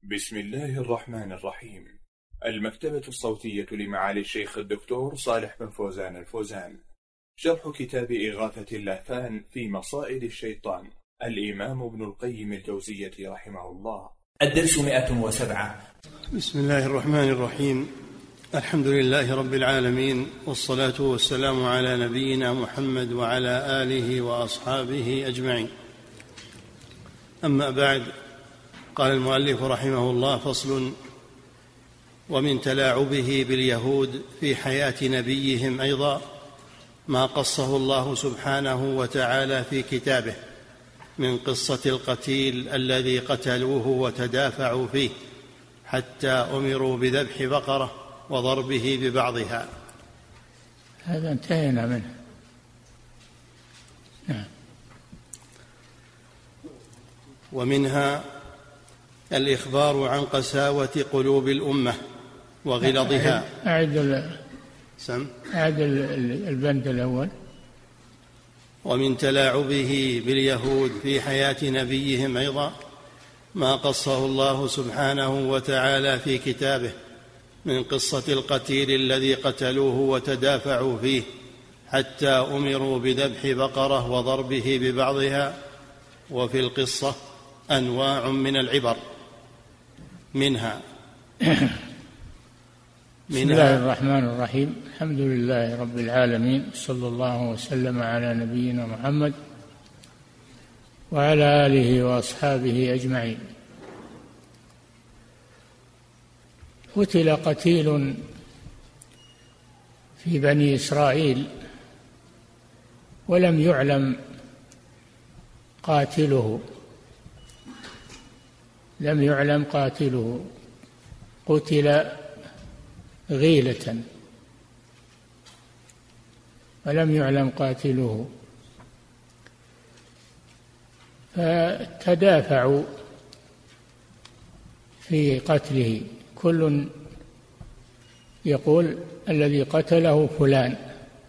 بسم الله الرحمن الرحيم. المكتبة الصوتية لمعالي الشيخ الدكتور صالح بن فوزان الفوزان. شرح كتاب إغاثة اللهفان في مصائد الشيطان، الإمام ابن القيم الجوزية رحمه الله. الدرس 107. بسم الله الرحمن الرحيم. الحمد لله رب العالمين، والصلاة والسلام على نبينا محمد وعلى آله وأصحابه أجمعين. أما بعد، قال المؤلف رحمه الله: فصل: ومن تلاعبه باليهود في حياة نبيهم أيضا ما قصه الله سبحانه وتعالى في كتابه من قصة القتيل الذي قتلوه وتدافعوا فيه حتى أمروا بذبح بقرة وضربه ببعضها. هذا انتهينا منه. نعم. ومنها الإخبار عن قساوة قلوب الأمة وغلظها. أعد البند الأول. ومن تلاعبه باليهود في حياة نبيهم أيضا ما قصه الله سبحانه وتعالى في كتابه من قصة القتيل الذي قتلوه وتدافعوا فيه حتى أمروا بذبح بقرة وضربه ببعضها. وفي القصة أنواع من العبر، منها بسم الله الرحمن الرحيم. الحمد لله رب العالمين، صلى الله وسلم على نبينا محمد وعلى آله وأصحابه أجمعين. قتل قتيل في بني إسرائيل ولم يعلم قاتله، لم يعلم قاتله، قتل غيلة ولم يعلم قاتله، فتدافعوا في قتله، كل يقول الذي قتله فلان،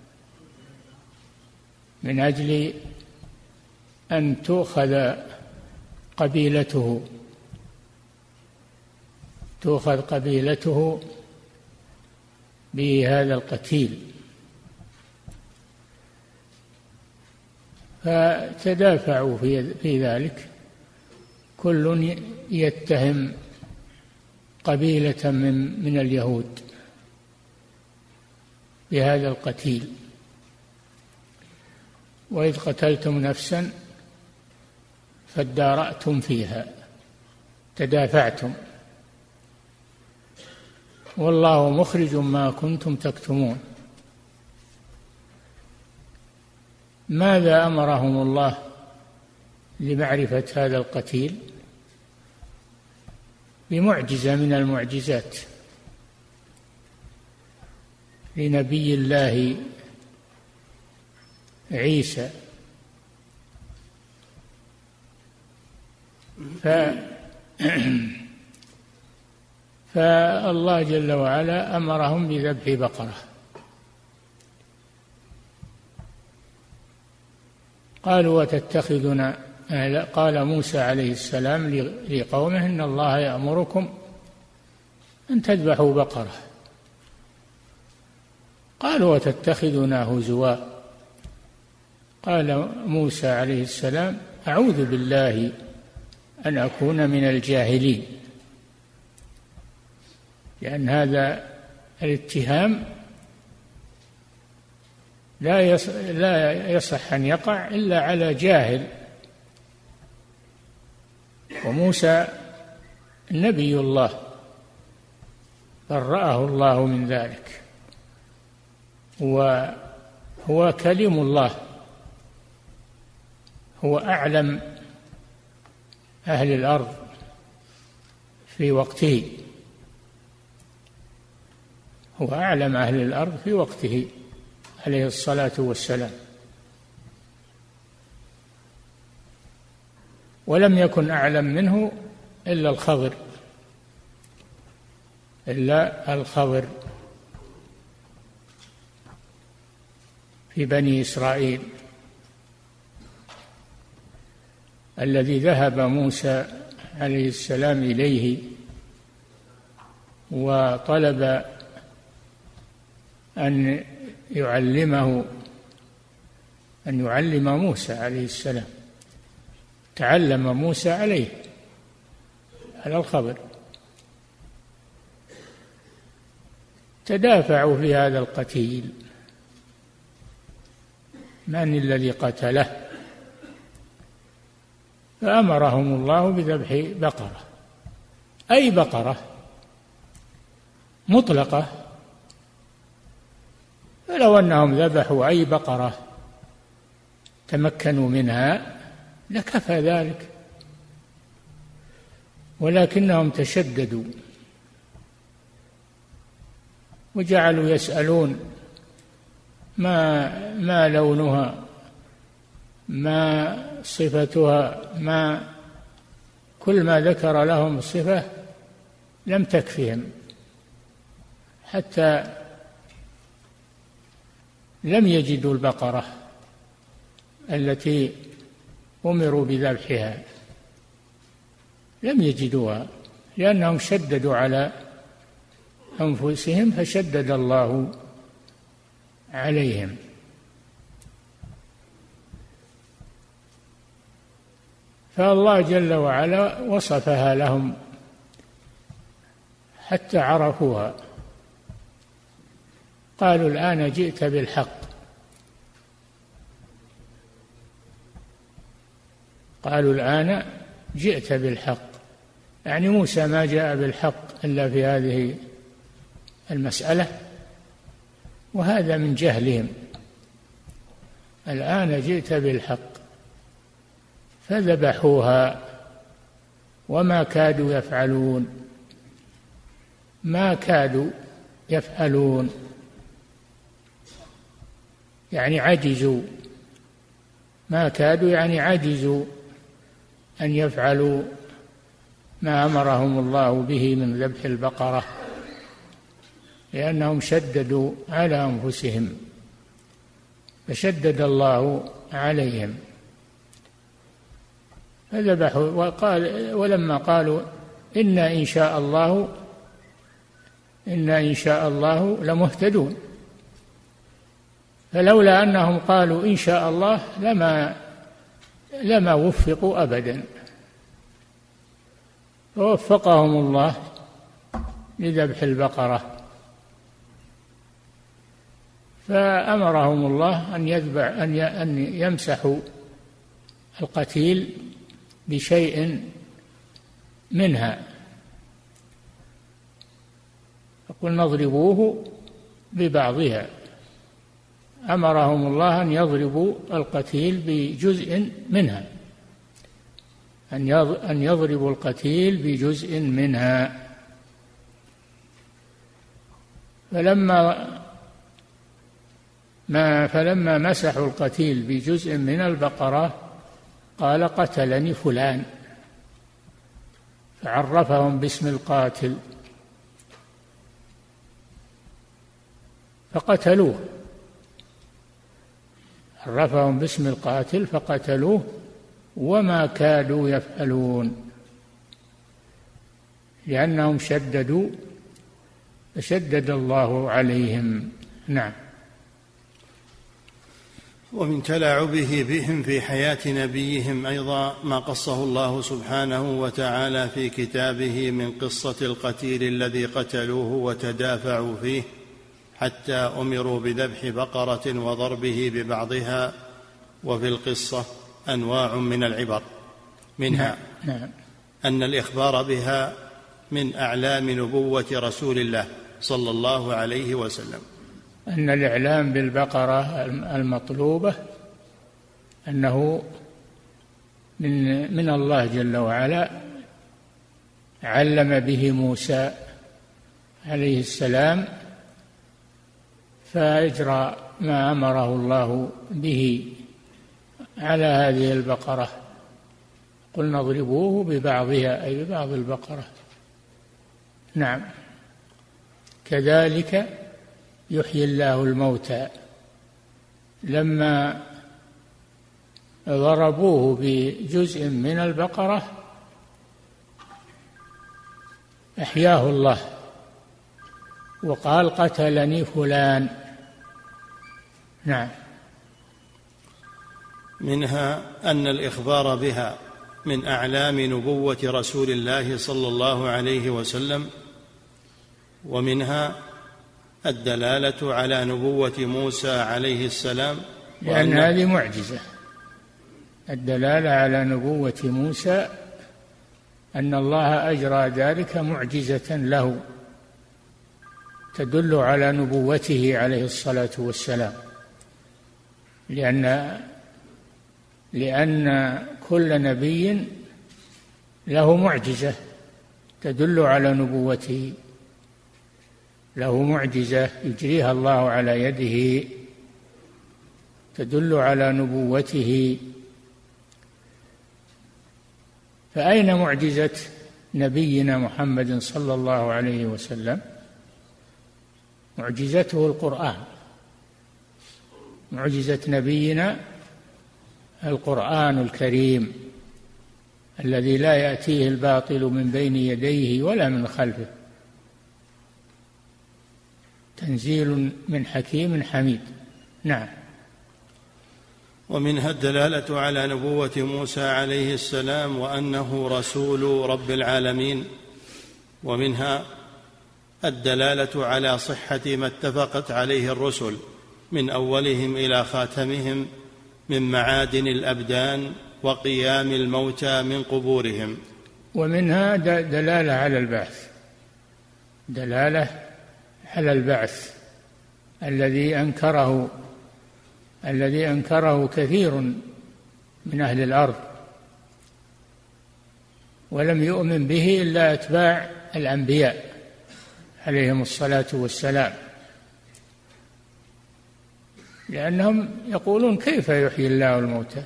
من أجل أن تؤخذ قبيلته بهذا القتيل. فتدافعوا في ذلك، كل يتهم قبيلة من اليهود بهذا القتيل. وإذ قتلتم نفسا فادارأتم فيها، تدافعتم، والله مخرج ما كنتم تكتمون. ماذا أمرهم الله لمعرفة هذا القتيل؟ بمعجزة من المعجزات لنبي الله عيسى. فالله جل وعلا أمرهم بذبح بقرة. قالوا: وتتخذنا، قال موسى عليه السلام لقومه: إن الله يأمركم أن تذبحوا بقرة. قالوا: وتتخذنا هزوا. قال موسى عليه السلام: أعوذ بالله أن أكون من الجاهلين، لأن هذا الاتهام لا يصح أن يقع إلا على جاهل، وموسى نبي الله برأه الله من ذلك، وهو كلم الله، هو أعلم أهل الأرض في وقته، هو أعلم أهل الأرض في وقته عليه الصلاة والسلام. ولم يكن أعلم منه إلا الخضر في بني إسرائيل، الذي ذهب موسى عليه السلام إليه وطلب أن يعلم موسى عليه السلام. تعلم موسى عليه على الخبر. تدافعوا في هذا القتيل، من الذي قتله؟ فأمرهم الله بذبح بقرة، أي بقرة مطلقة، فلو أنهم ذبحوا أي بقرة تمكنوا منها لكفى ذلك، ولكنهم تشددوا وجعلوا يسألون ما لونها، ما صفتها، ما كل ما ذكر لهم الصفة لم تكفهم، حتى لم يجدوا البقرة التي أمروا بذبحها، لم يجدوها، لأنهم شددوا على أنفسهم فشدد الله عليهم. فالله جل وعلا وصفها لهم حتى عرفوها. قالوا الآن جئت بالحق، قالوا الآن جئت بالحق، يعني موسى ما جاء بالحق إلا في هذه المسألة، وهذا من جهلهم. الآن جئت بالحق. فذبحوها وما كادوا يفعلون، ما كادوا يفعلون يعني عجزوا، ما كادوا يعني عجزوا أن يفعلوا ما أمرهم الله به من ذبح البقرة، لأنهم شددوا على أنفسهم فشدد الله عليهم فذبحوا. ولما قالوا إنا إن شاء الله لمهتدون، فلولا أنهم قالوا إن شاء الله لما وفقوا أبدا، فوفقهم الله لذبح البقرة. فأمرهم الله أن يمسحوا القتيل بشيء منها، فقلنا اضربوه ببعضها. أمرهم الله أن يضربوا القتيل بجزء منها، أن يضربوا القتيل بجزء منها. فلما مسحوا القتيل بجزء من البقرة قال قتلني فلان، فعرفهم باسم القاتل فقتلوه، عرفهم باسم القاتل فقتلوه وما كادوا يفعلون، لأنهم شددوا فشدد الله عليهم. نعم. ومن تلاعبه بهم في حياة نبيهم أيضا ما قصه الله سبحانه وتعالى في كتابه من قصة القتيل الذي قتلوه وتدافعوا فيه حتى أمروا بذبح بقرة وضربه ببعضها. وفي القصة أنواع من العبر، منها أن الإخبار بها من أعلام نبوة رسول الله صلى الله عليه وسلم، أن الإعلام بالبقرة المطلوبة أنه من الله جل وعلا، علم به موسى عليه السلام فأجرى ما أمره الله به على هذه البقرة. قلنا اضربوه ببعضها أي ببعض البقرة. نعم. كذلك يحيي الله الموتى، لما ضربوه بجزء من البقرة أحياه الله وقال قتلني فلان. نعم. منها أن الإخبار بها من أعلام نبوة رسول الله صلى الله عليه وسلم. ومنها الدلالة على نبوة موسى عليه السلام، لأن هذه معجزة. الدلالة على نبوة موسى أن الله أجرى ذلك معجزة له تدل على نبوته عليه الصلاة والسلام، لأن كل نبي له معجزة تدل على نبوته، له معجزة يجريها الله على يده تدل على نبوته. فأين معجزة نبينا محمد صلى الله عليه وسلم؟ معجزته القرآن. معجزة نبينا القرآن الكريم الذي لا يأتيه الباطل من بين يديه ولا من خلفه، تنزيل من حكيم حميد. نعم. ومنها الدلالة على نبوة موسى عليه السلام وأنه رسول رب العالمين. ومنها الدلالة على صحة ما اتفقت عليه الرسل من أولهم إلى خاتمهم من معادن الأبدان وقيام الموتى من قبورهم. ومنها دلالة على البعث، دلالة على البعث الذي أنكره كثير من أهل الأرض، ولم يؤمن به إلا أتباع الأنبياء عليهم الصلاة والسلام، لأنهم يقولون كيف يحيي الله الموتى؟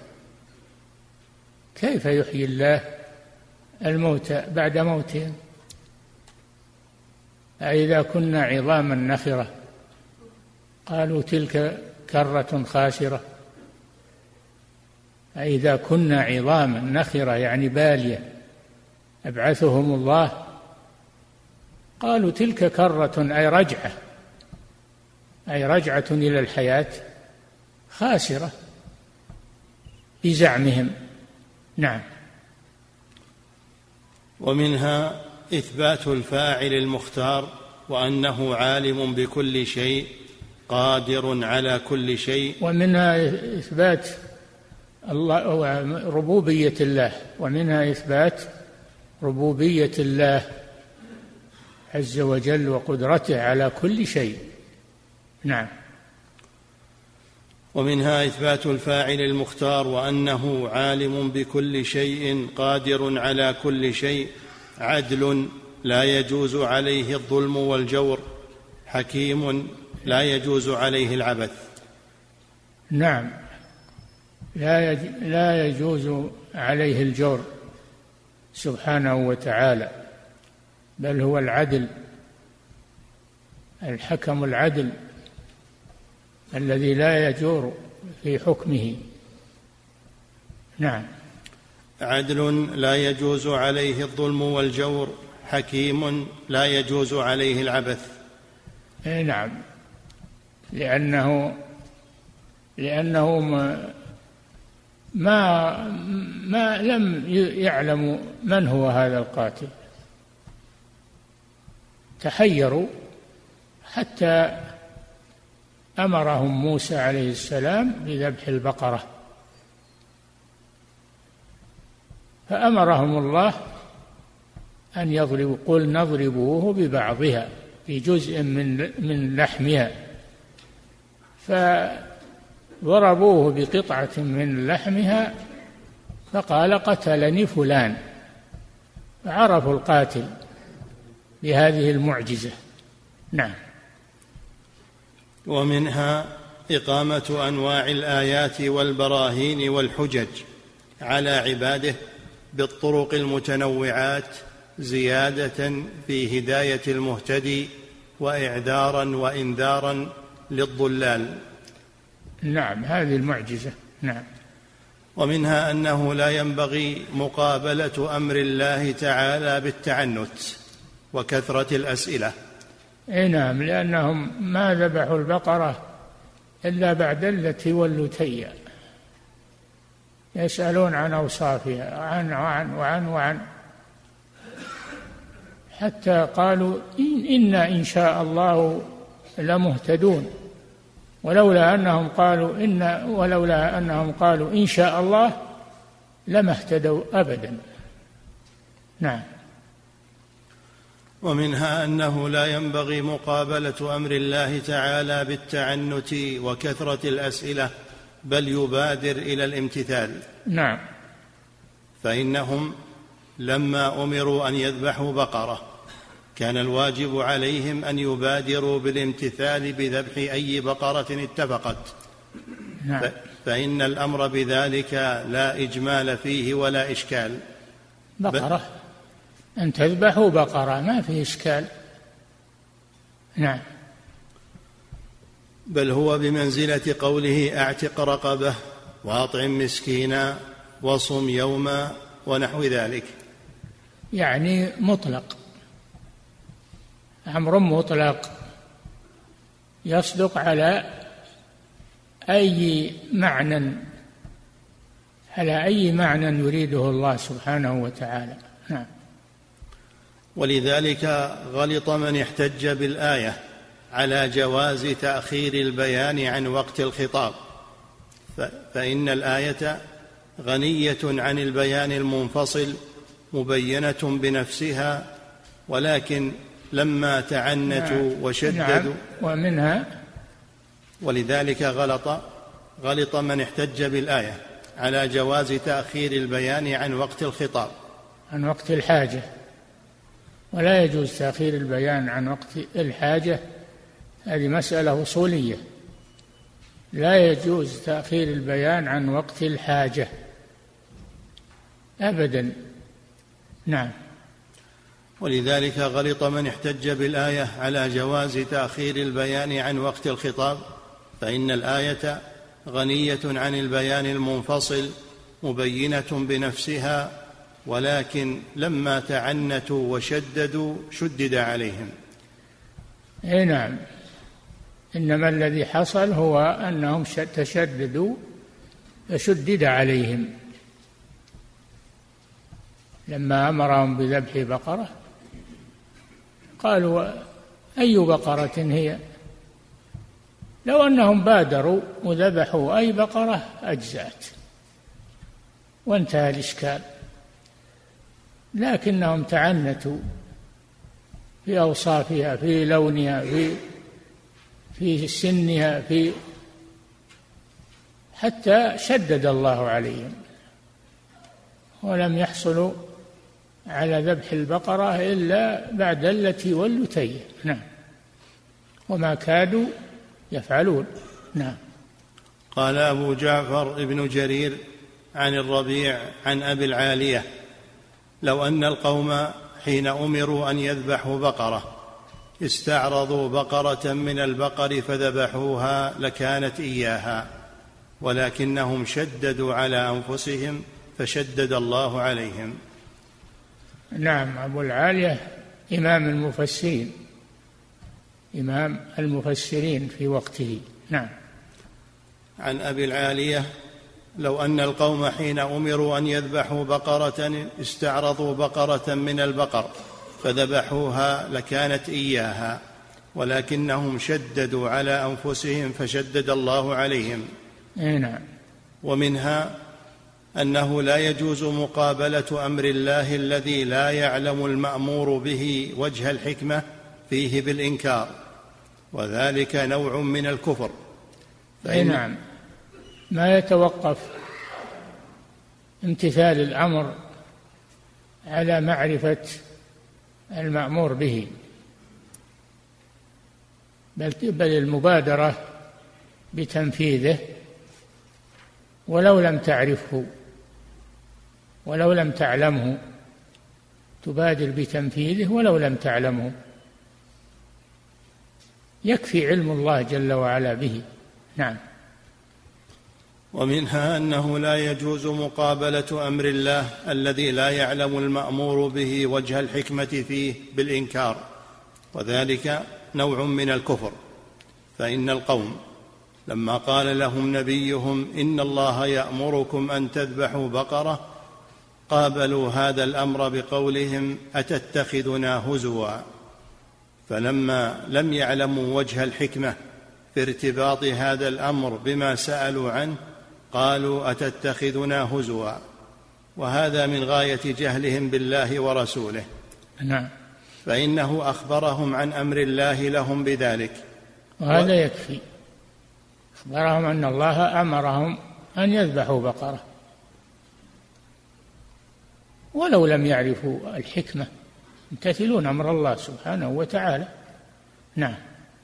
كيف يحيي الله الموتى بعد موتهم؟ أإذا كنا عظاما نخرة؟ قالوا تلك كرة خاسرة. أإذا كنا عظاما نخرة يعني بالية أبعثهم الله؟ قالوا تلك كرة أي رجعة إلى الحياة خاسرة بزعمهم. نعم. ومنها إثبات الفاعل المختار وأنه عالم بكل شيء قادر على كل شيء. ومنها إثبات ربوبية الله، ومنها إثبات ربوبية الله عز وجل وقدرته على كل شيء. نعم. ومنها إثبات الفاعل المختار وأنه عالم بكل شيء قادر على كل شيء، عدل لا يجوز عليه الظلم والجور، حكيم لا يجوز عليه العبث. نعم، لا يجوز عليه الجور سبحانه وتعالى، بل هو العدل، الحكم العدل الذي لا يجور في حكمه. نعم. عدل لا يجوز عليه الظلم والجور، حكيم لا يجوز عليه العبث. نعم، لأنه ما لم يعلموا من هو هذا القاتل، تحيروا حتى أمرهم موسى عليه السلام بذبح البقرة، فأمرهم الله أن يضربوا، قل نضربوه ببعضها في جزء من لحمها، فضربوه بقطعة من لحمها فقال قتلني فلان، فعرفوا القاتل بهذه المعجزة. نعم. ومنها إقامة أنواع الآيات والبراهين والحجج على عباده بالطرق المتنوعات زيادة في هداية المهتدي وإعذارا وإنذارا للضلال. نعم، هذه المعجزة. نعم. ومنها أنه لا ينبغي مقابلة أمر الله تعالى بالتعنت وكثرة الأسئلة، نعم، لأنهم ما ذبحوا البقرة إلا بعد اللتي واللتي، يسألون عن أوصافها وعن حتى قالوا إنا إن شاء الله لمهتدون، ولولا أنهم قالوا إن شاء الله لما اهتدوا أبدا. نعم. ومنها أنه لا ينبغي مقابلة أمر الله تعالى بالتعنت وكثرة الأسئلة، بل يبادر إلى الامتثال. نعم. فإنهم لما أمروا أن يذبحوا بقرة كان الواجب عليهم أن يبادروا بالامتثال بذبح أي بقرة اتفقت. نعم. فإن الأمر بذلك لا إجمال فيه ولا إشكال. بقرة أن تذبحوا بقرة ما فيه إشكال. نعم. بل هو بمنزلة قوله أعتق رقبة وأطعم مسكينا وصم يوما ونحو ذلك، يعني مطلق، أمر مطلق يصدق على أي معنى يريده الله سبحانه وتعالى. نعم. ولذلك غلط من احتج بالآية على جواز تأخير البيان عن وقت الخطاب، فإن الآية غنية عن البيان المنفصل مبينة بنفسها، ولكن لما تعنتوا وشددوا ومنها ولذلك غلط من احتج بالآية على جواز تأخير البيان عن وقت الخطاب، عن وقت الحاجة، ولا يجوز تأخير البيان عن وقت الحاجة، هذه مسألة أصولية، لا يجوز تأخير البيان عن وقت الحاجة أبدا. نعم. ولذلك غلط من احتج بالآية على جواز تأخير البيان عن وقت الخطاب، فإن الآية غنية عن البيان المنفصل مبينة بنفسها، ولكن لما تعنتوا وشددوا شدد عليهم. نعم. إنما الذي حصل هو أنهم تشددوا فشدد عليهم، لما أمرهم بذبح بقرة قالوا أي بقرة هي؟ لو أنهم بادروا وذبحوا أي بقرة أجزأت وانتهى الإشكال، لكنهم تعنتوا في أوصافها، في لونها، في سنها، حتى شدد الله عليهم، ولم يحصلوا على ذبح البقرة إلا بعد التي واللتي. نعم. وما كادوا يفعلون. نعم. قال أبو جعفر ابن جرير عن الربيع عن أبي العالية: لو أن القوم حين أمروا أن يذبحوا بقرة استعرضوا بقرة من البقر فذبحوها لكانت إياها، ولكنهم شددوا على أنفسهم فشدد الله عليهم. نعم. أبو العالية إمام المفسرين في وقته. نعم. عن أبي العالية: لو أن القوم حين أمروا أن يذبحوا بقرة استعرضوا بقرة من البقر فذبحوها لكانت إياها، ولكنهم شددوا على أنفسهم فشدد الله عليهم. نعم. ومنها أنه لا يجوز مقابلة أمر الله الذي لا يعلم المأمور به وجه الحكمة فيه بالإنكار، وذلك نوع من الكفر. نعم. ما يتوقف امتثال الأمر على معرفة المأمور به، بل المبادرة بتنفيذه ولو لم تعرفه ولو لم تعلمه، تبادر بتنفيذه ولو لم تعلمه، يكفي علم الله جل وعلا به. نعم. ومنها أنه لا يجوز مقابلة أمر الله الذي لا يعلم المأمور به وجه الحكمة فيه بالإنكار، وذلك نوع من الكفر، فإن القوم لما قال لهم نبيهم إن الله يأمركم أن تذبحوا بقرة قابلوا هذا الأمر بقولهم أتتخذنا هزوا، فلما لم يعلموا وجه الحكمة في ارتباط هذا الأمر بما سألوا عنه قالوا أتتخذنا هزوا، وهذا من غاية جهلهم بالله ورسوله. نعم. فإنه أخبرهم عن أمر الله لهم بذلك، وهذا يكفي، أخبرهم أن الله أمرهم أن يذبحوا بقرة ولو لم يعرفوا الحكمة، يمتثلون أمر الله سبحانه وتعالى. نعم.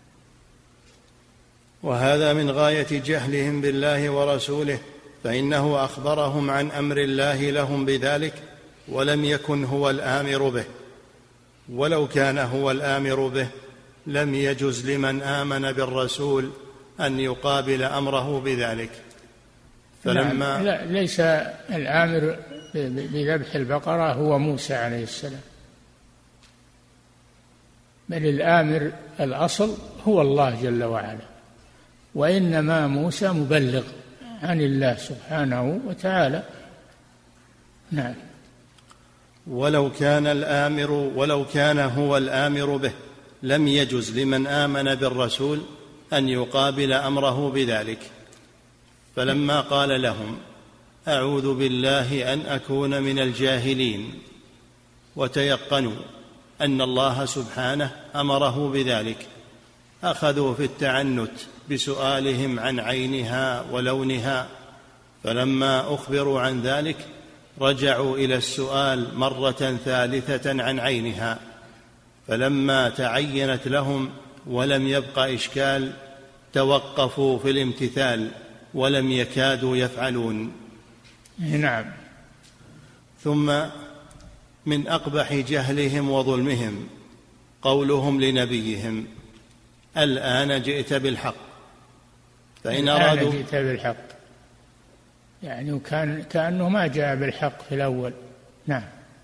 وهذا من غاية جهلهم بالله ورسوله، فإنه أخبرهم عن أمر الله لهم بذلك ولم يكن هو الآمر به، ولو كان هو الآمر به لم يجز لمن آمن بالرسول أن يقابل أمره بذلك. فلما لا، ليس الآمر بذبح البقرة هو موسى عليه السلام، بل الآمر الأصل هو الله جل وعلا، وإنما موسى مبلغ عن الله سبحانه وتعالى. نعم. ولو كان هو الآمر به لم يجز لمن آمن بالرسول أن يقابل أمره بذلك. فلما قال لهم أعوذ بالله أن أكون من الجاهلين وتيقنوا أن الله سبحانه أمره بذلك أخذوا في التعنت بسؤالهم عن عينها ولونها، فلما أخبروا عن ذلك رجعوا إلى السؤال مرة ثالثة عن عينها، فلما تعينت لهم ولم يبق إشكال توقفوا في الامتثال ولم يكادوا يفعلون. نعم. ثم من أقبح جهلهم وظلمهم قولهم لنبيهم الآن جئت بالحق، فإن أرادوا جئت بالحق يعني كأنه ما جاء بالحق في الأول. نعم.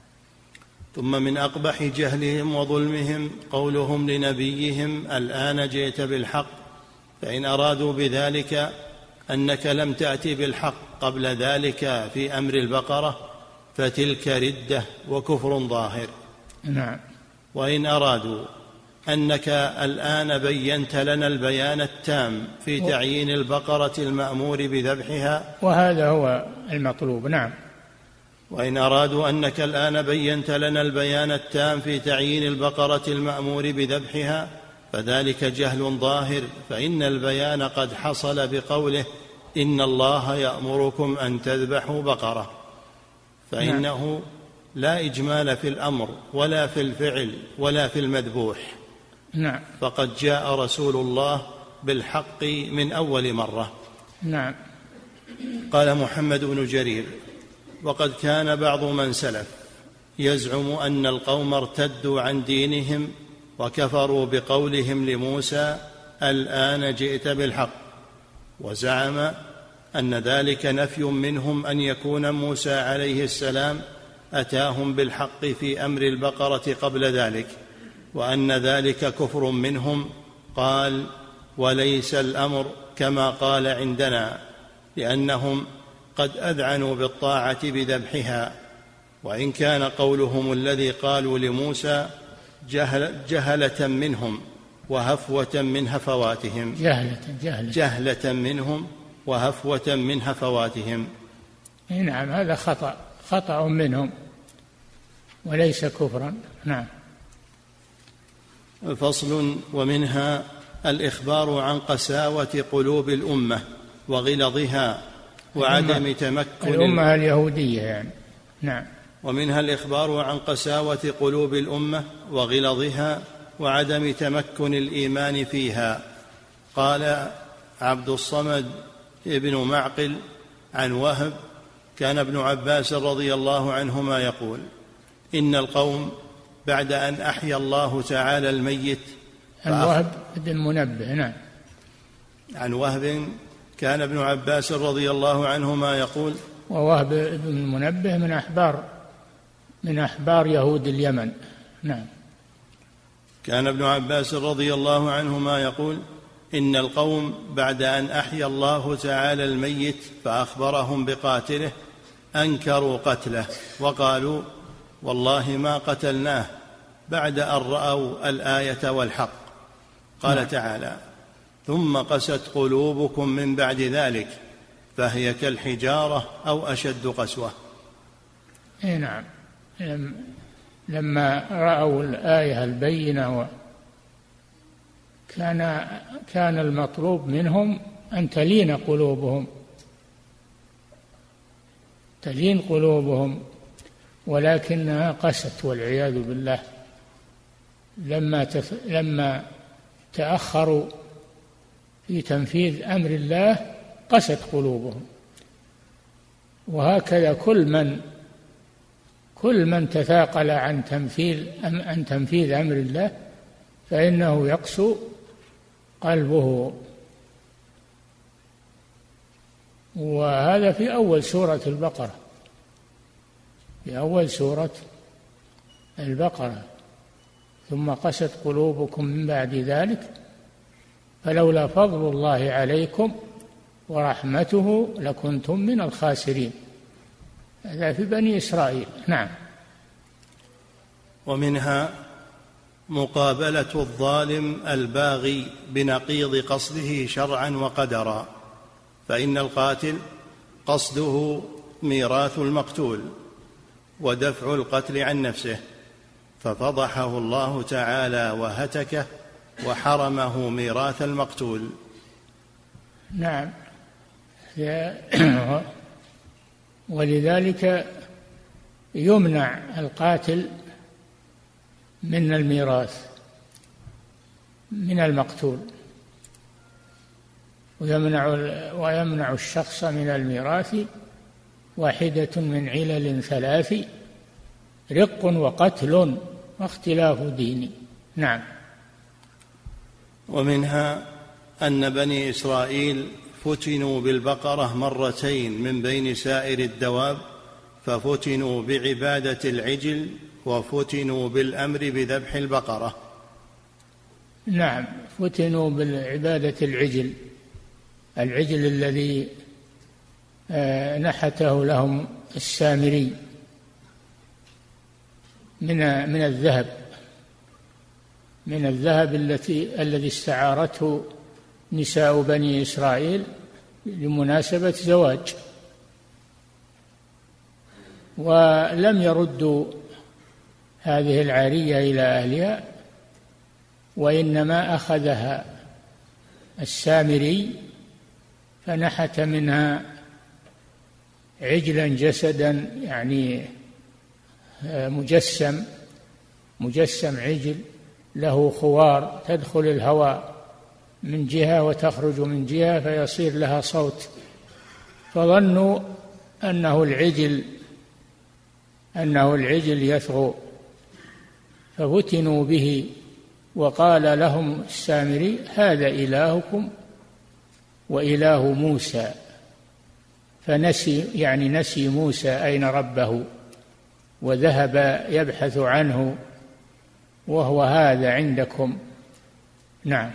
ثم من أقبح جهلهم وظلمهم قولهم لنبيهم الآن جئت بالحق، فإن أرادوا بذلك أنك لم تأتي بالحق قبل ذلك في أمر البقرة فتلك ردة وكفر ظاهر. نعم. وإن أرادوا أنك الآن بينت لنا البيان التام في تعيين البقرة المأمور بذبحها، وهذا هو المطلوب. نعم. وإن أرادوا أنك الآن بينت لنا البيان التام في تعيين البقرة المأمور بذبحها فذلك جهل ظاهر، فإن البيان قد حصل بقوله إن الله يأمركم أن تذبحوا بقرة، فإنه لا إجمال في الأمر ولا في الفعل ولا في المذبوح. نعم. فقد جاء رسول الله بالحق من أول مرة. نعم. قال محمد بن جرير وقد كان بعض من سلف يزعم أن القوم ارتدوا عن دينهم وكفروا بقولهم لموسى الآن جئت بالحق، وزعم أن ذلك نفي منهم أن يكون موسى عليه السلام أتاهم بالحق في أمر البقرة قبل ذلك، وأن ذلك كفر منهم. قال وليس الأمر كما قال عندنا، لأنهم قد أذعنوا بالطاعة بذبحها، وإن كان قولهم الذي قالوا لموسى جهلة منهم وهفوة من هفواتهم. جهلة منهم وهفوة من هفواتهم. نعم. هذا خطأ منهم وليس كفرا. نعم. فصل. ومنها الإخبار عن قساوة قلوب الأمة وغلظها وعدم تمكن الأمة اليهودية يعني. نعم. ومنها الإخبار عن قساوة قلوب الأمة وغلظها وعدم تمكن الإيمان فيها. قال عبد الصمد ابن معقل عن وهب كان ابن عباس رضي الله عنهما يقول إن القوم بعد أن أحيا الله تعالى الميت. عن وهب بن منبه. نعم. عن وهب كان ابن عباس رضي الله عنهما يقول ووهب بن منبه من أحبار يهود اليمن. نعم. كان ابن عباس رضي الله عنهما يقول: إن القوم بعد أن أحيا الله تعالى الميت فأخبرهم بقاتله أنكروا قتله وقالوا: والله ما قتلناه، بعد أن رأوا الآية والحق. قال تعالى: ثم قست قلوبكم من بعد ذلك فهي كالحجارة أو أشد قسوة. نعم، لما رأوا الآية البينة كان المطلوب منهم أن تلين قلوبهم، ولكنها قست والعياذ بالله. لما تأخروا في تنفيذ أمر الله قست قلوبهم. وهكذا كل من تثاقل عن تنفيذ أمر الله فإنه يقسو قلبه. وهذا في أول سورة البقرة، ثم قست قلوبكم من بعد ذلك فلولا فضل الله عليكم ورحمته لكنتم من الخاسرين. هذا في بني إسرائيل. نعم. ومنها مقابلة الظالم الباغي بنقيض قصده شرعا وقدرا، فإن القاتل قصده ميراث المقتول ودفع القتل عن نفسه، ففضحه الله تعالى وهتكه وحرمه ميراث المقتول. نعم. ولذلك يمنع القاتل من الميراث من المقتول، ويمنع الشخص من الميراث واحدة من علل 3: رق وقتل واختلاف ديني. نعم. ومنها أن بني إسرائيل فتنوا بالبقرة مرتين من بين سائر الدواب، ففتنوا بعبادة العجل وفتنوا بالأمر بذبح البقرة. نعم، فتنوا بعبادة العجل الذي نحته لهم السامري من الذهب الذي استعارته نساء بني إسرائيل لمناسبة زواج، ولم يردوا هذه العارية إلى أهلها، وإنما أخذها السامري فنحت منها عجلا جسدا، يعني مجسم عجل له خوار تدخل الهواء من جهة وتخرج من جهة فيصير لها صوت، فظنوا أنه العجل يثغو ففتنوا به. وقال لهم السامري: هذا إلهكم وإله موسى، نسي موسى أين ربه وذهب يبحث عنه وهو هذا عندكم. نعم.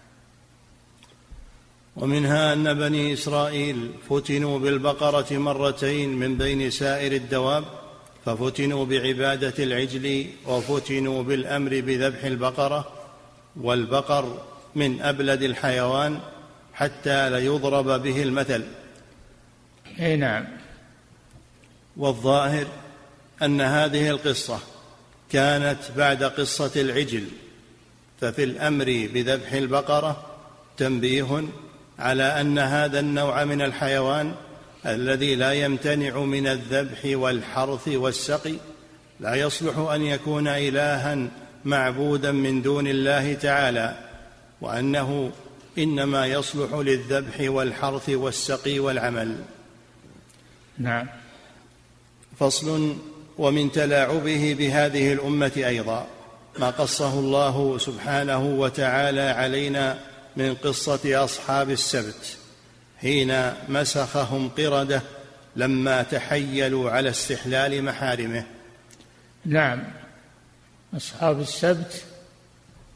ومنها أن بني إسرائيل فتنوا بالبقرة مرتين من بين سائر الدواب، ففتنوا بعبادة العجل وفتنوا بالأمر بذبح البقرة، والبقر من أبلد الحيوان حتى ليضرب به المثل. نعم. والظاهر أن هذه القصة كانت بعد قصة العجل، ففي الأمر بذبح البقرة تنبيه على أن هذا النوع من الحيوان الذي لا يمتنع من الذبح والحرث والسقي لا يصلح أن يكون إلها معبودا من دون الله تعالى، وأنه إنما يصلح للذبح والحرث والسقي والعمل. نعم. فصل. ومن تلاعبه بهذه الأمة أيضا ما قصه الله سبحانه وتعالى علينا من قصة أصحاب السبت حين مسخهم قردة لما تحيلوا على استحلال محارمه. نعم. أصحاب السبت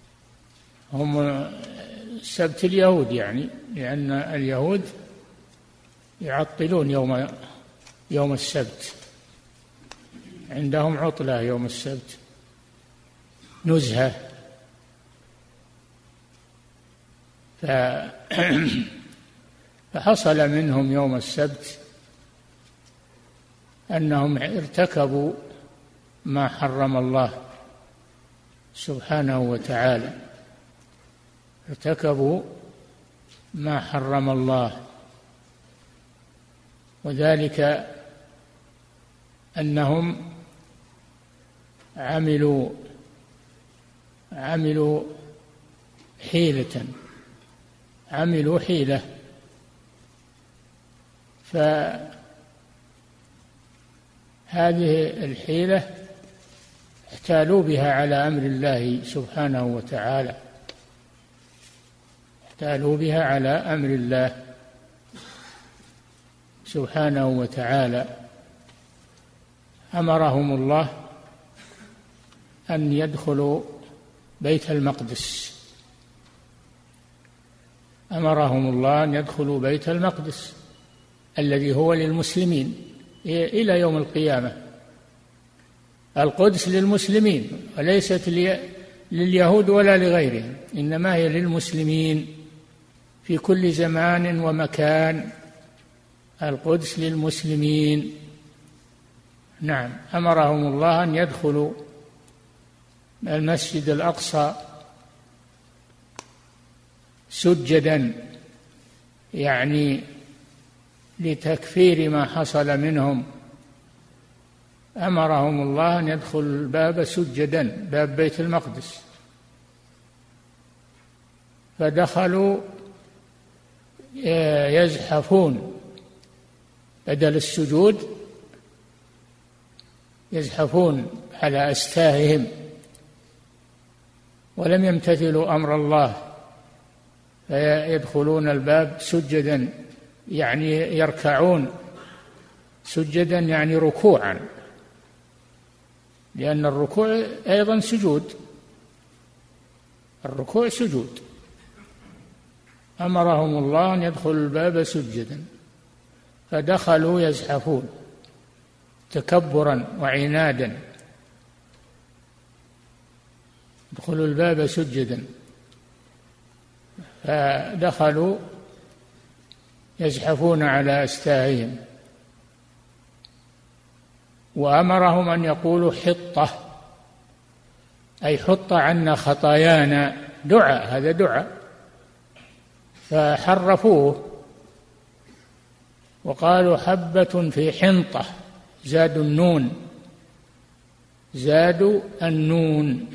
هم سبت اليهود يعني، لأن اليهود يعطلون يوم السبت، عندهم عطلة يوم السبت، نزهة. فحصل منهم يوم السبت أنهم ارتكبوا ما حرم الله سبحانه وتعالى، ارتكبوا ما حرم الله، وذلك أنهم عملوا حيلة، فهذه الحيلة احتالوا بها على أمر الله سبحانه وتعالى، احتالوا بها على أمر الله سبحانه وتعالى. أمرهم الله أن يدخلوا بيت المقدس، أمرهم الله أن يدخلوا بيت المقدس الذي هو للمسلمين إلى يوم القيامة. القدس للمسلمين وليست لليهود ولا لغيرهم، إنما هي للمسلمين في كل زمان ومكان، القدس للمسلمين. نعم، أمرهم الله أن يدخلوا المسجد الأقصى سجدا، يعني لتكفير ما حصل منهم. أمرهم الله أن يدخلوا الباب سجدا، باب بيت المقدس، فدخلوا يزحفون بدل السجود، يزحفون على أستاههم، ولم يمتثلوا أمر الله، فيدخلون الباب سجدا، يعني يركعون سجدا، يعني ركوعا، لأن الركوع أيضا سجود، الركوع سجود. أمرهم الله أن يدخلوا الباب سجدا، فدخلوا يزحفون تكبرا وعنادا، ادخلوا الباب سجدا، فدخلوا يزحفون على أستاههم. وأمرهم أن يقولوا حطة، أي حط عنا خطايانا، دعاء، هذا دعاء، فحرفوه وقالوا حبة في حنطة، زادوا النون، زادوا النون،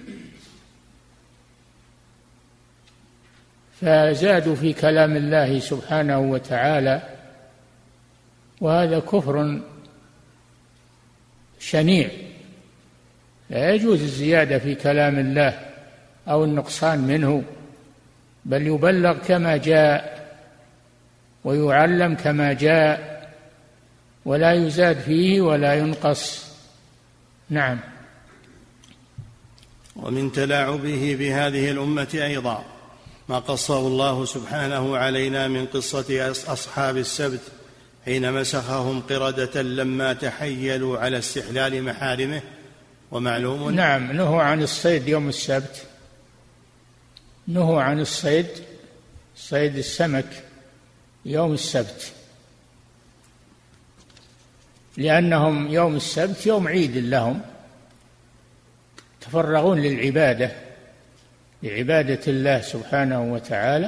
فزادوا في كلام الله سبحانه وتعالى، وهذا كفر شنيع، لا يجوز الزيادة في كلام الله أو النقصان منه، بل يبلغ كما جاء ويعلم كما جاء، ولا يزاد فيه ولا ينقص. نعم. ومن تلاعبه بهذه الأمة أيضا ما قصه الله سبحانه علينا من قصة أصحاب السبت حين مسخهم قردة لما تحيلوا على استحلال محارمه. ومعلوم نعم، نهوا عن الصيد يوم السبت، نهوا عن الصيد، صيد السمك يوم السبت، لأنهم يوم السبت يوم عيد لهم، يتفرغون للعبادة، لعبادة الله سبحانه وتعالى،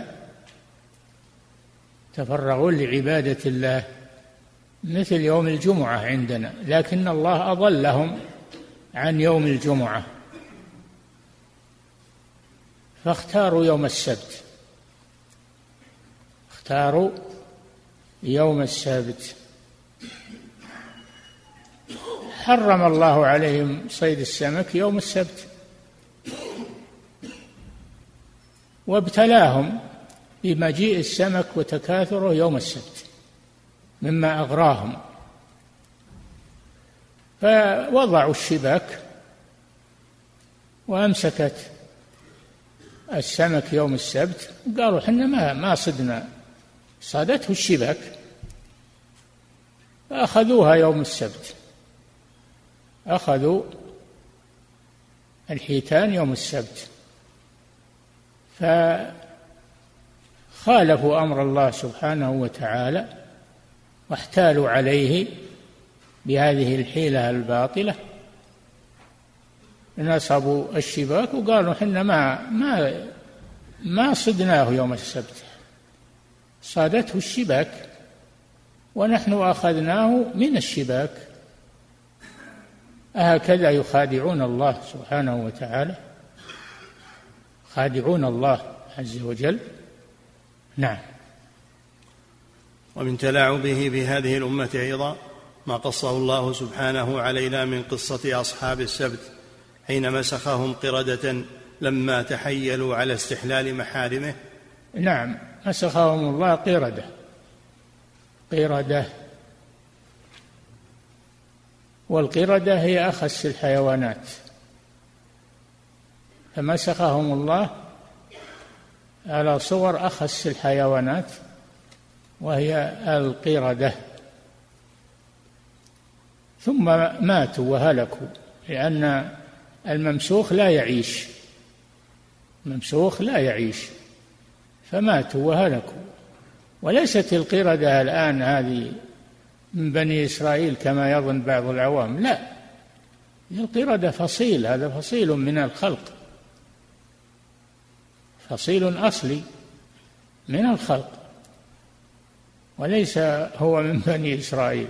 يتفرغون لعبادة الله مثل يوم الجمعة عندنا، لكن الله أضلهم عن يوم الجمعة فاختاروا يوم السبت، اختاروا يوم السبت. حرم الله عليهم صيد السمك يوم السبت، وابتلاهم بمجيء السمك وتكاثره يوم السبت مما أغراهم، فوضعوا الشباك وأمسكت السمك يوم السبت، قالوا حنا ما صدنا، صادته الشباك، فأخذوها يوم السبت، أخذوا الحيتان يوم السبت، فخالفوا أمر الله سبحانه وتعالى واحتالوا عليه بهذه الحيلة الباطلة، نصبوا الشباك وقالوا حنا ما صدناه يوم السبت، صادته الشباك ونحن أخذناه من الشباك. أهكذا يخادعون الله سبحانه وتعالى، خادعون الله عز وجل. نعم. ومن تلاعبه بهذه الأمة أيضا ما قصه الله سبحانه علينا من قصة أصحاب السبت حين مسخهم قردة لما تحيلوا على استحلال محارمه. نعم، مسخهم الله قردة، والقردة هي أخس الحيوانات، فمسخهم الله على صور أخس الحيوانات وهي القردة، ثم ماتوا وهلكوا، لأن الممسوخ لا يعيش، فماتوا وهلكوا. وليست القردة الآن هذه من بني إسرائيل كما يظن بعض العوام، لا، القردة فصيل، هذا فصيل من الخلق، فصيل أصلي من الخلق، وليس هو من بني إسرائيل،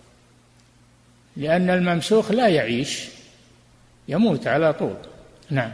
لأن الممسوخ لا يعيش، يموت على طول. نعم.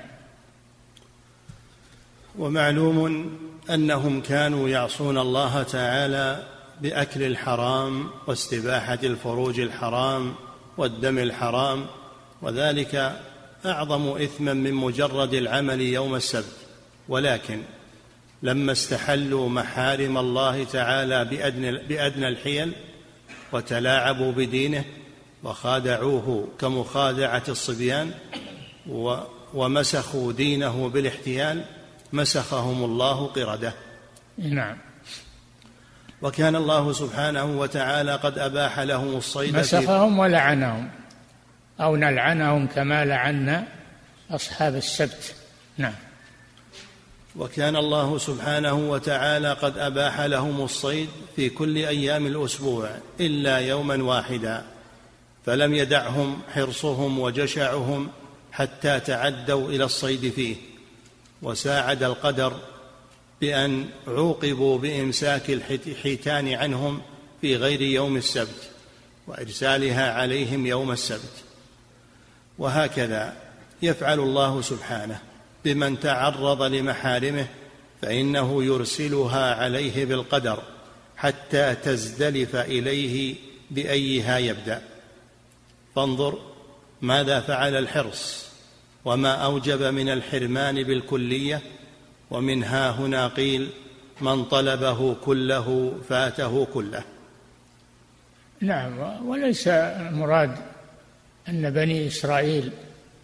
ومعلوم أنهم كانوا يعصون الله تعالى بأكل الحرام واستباحة الفروج الحرام والدم الحرام، وذلك أعظم إثما من مجرد العمل يوم السبت. ولكن لما استحلوا محارم الله تعالى بأدنى الحيل وتلاعبوا بدينه وخادعوه كمخادعة الصبيان ومسخوا دينه بالاحتيال، مسخهم الله قردة. نعم. وكان الله سبحانه وتعالى قد أباح لهم الصيد، مسخهم ولعنهم، أو نلعنهم كما لعنا أصحاب السبت. نعم. وكان الله سبحانه وتعالى قد أباح لهم الصيد في كل أيام الأسبوع إلا يوما واحدا، فلم يدعهم حرصهم وجشعهم حتى تعدوا إلى الصيد فيه. وساعد القدر بأن عوقبوا بإمساك الحيتان عنهم في غير يوم السبت وإرسالها عليهم يوم السبت. وهكذا يفعل الله سبحانه بمن تعرض لمحارمه، فإنه يرسلها عليه بالقدر حتى تزدلف إليه بأيها يبدأ. فانظر ماذا فعل الحرص وما أوجب من الحرمان بالكلية، ومن ها هنا قيل من طلبه كله فاته كله. نعم. وليس المراد أن بني إسرائيل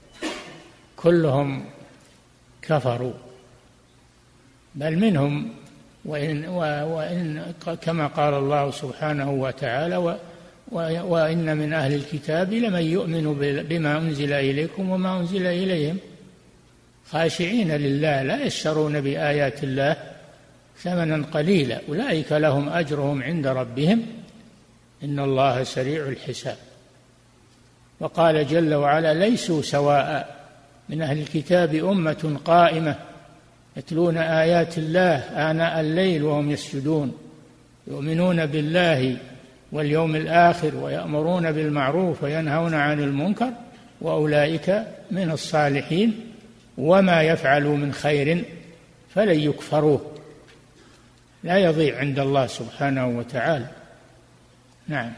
كلهم كفروا، بل منهم وإن كما قال الله سبحانه وتعالى وإن من أهل الكتاب لمن يؤمن بما أنزل إليكم وما أنزل إليهم خاشعين لله لا يشترون بآيات الله ثمنا قليلا أولئك لهم أجرهم عند ربهم إن الله سريع الحساب. وقال جل وعلا ليسوا سواء من أهل الكتاب أمة قائمة يتلون آيات الله آناء الليل وهم يسجدون يؤمنون بالله واليوم الآخر ويأمرون بالمعروف وينهون عن المنكر وأولئك من الصالحين وما يفعلوا من خير فلن يكفروه لا يضيع عند الله سبحانه وتعالى. نعم.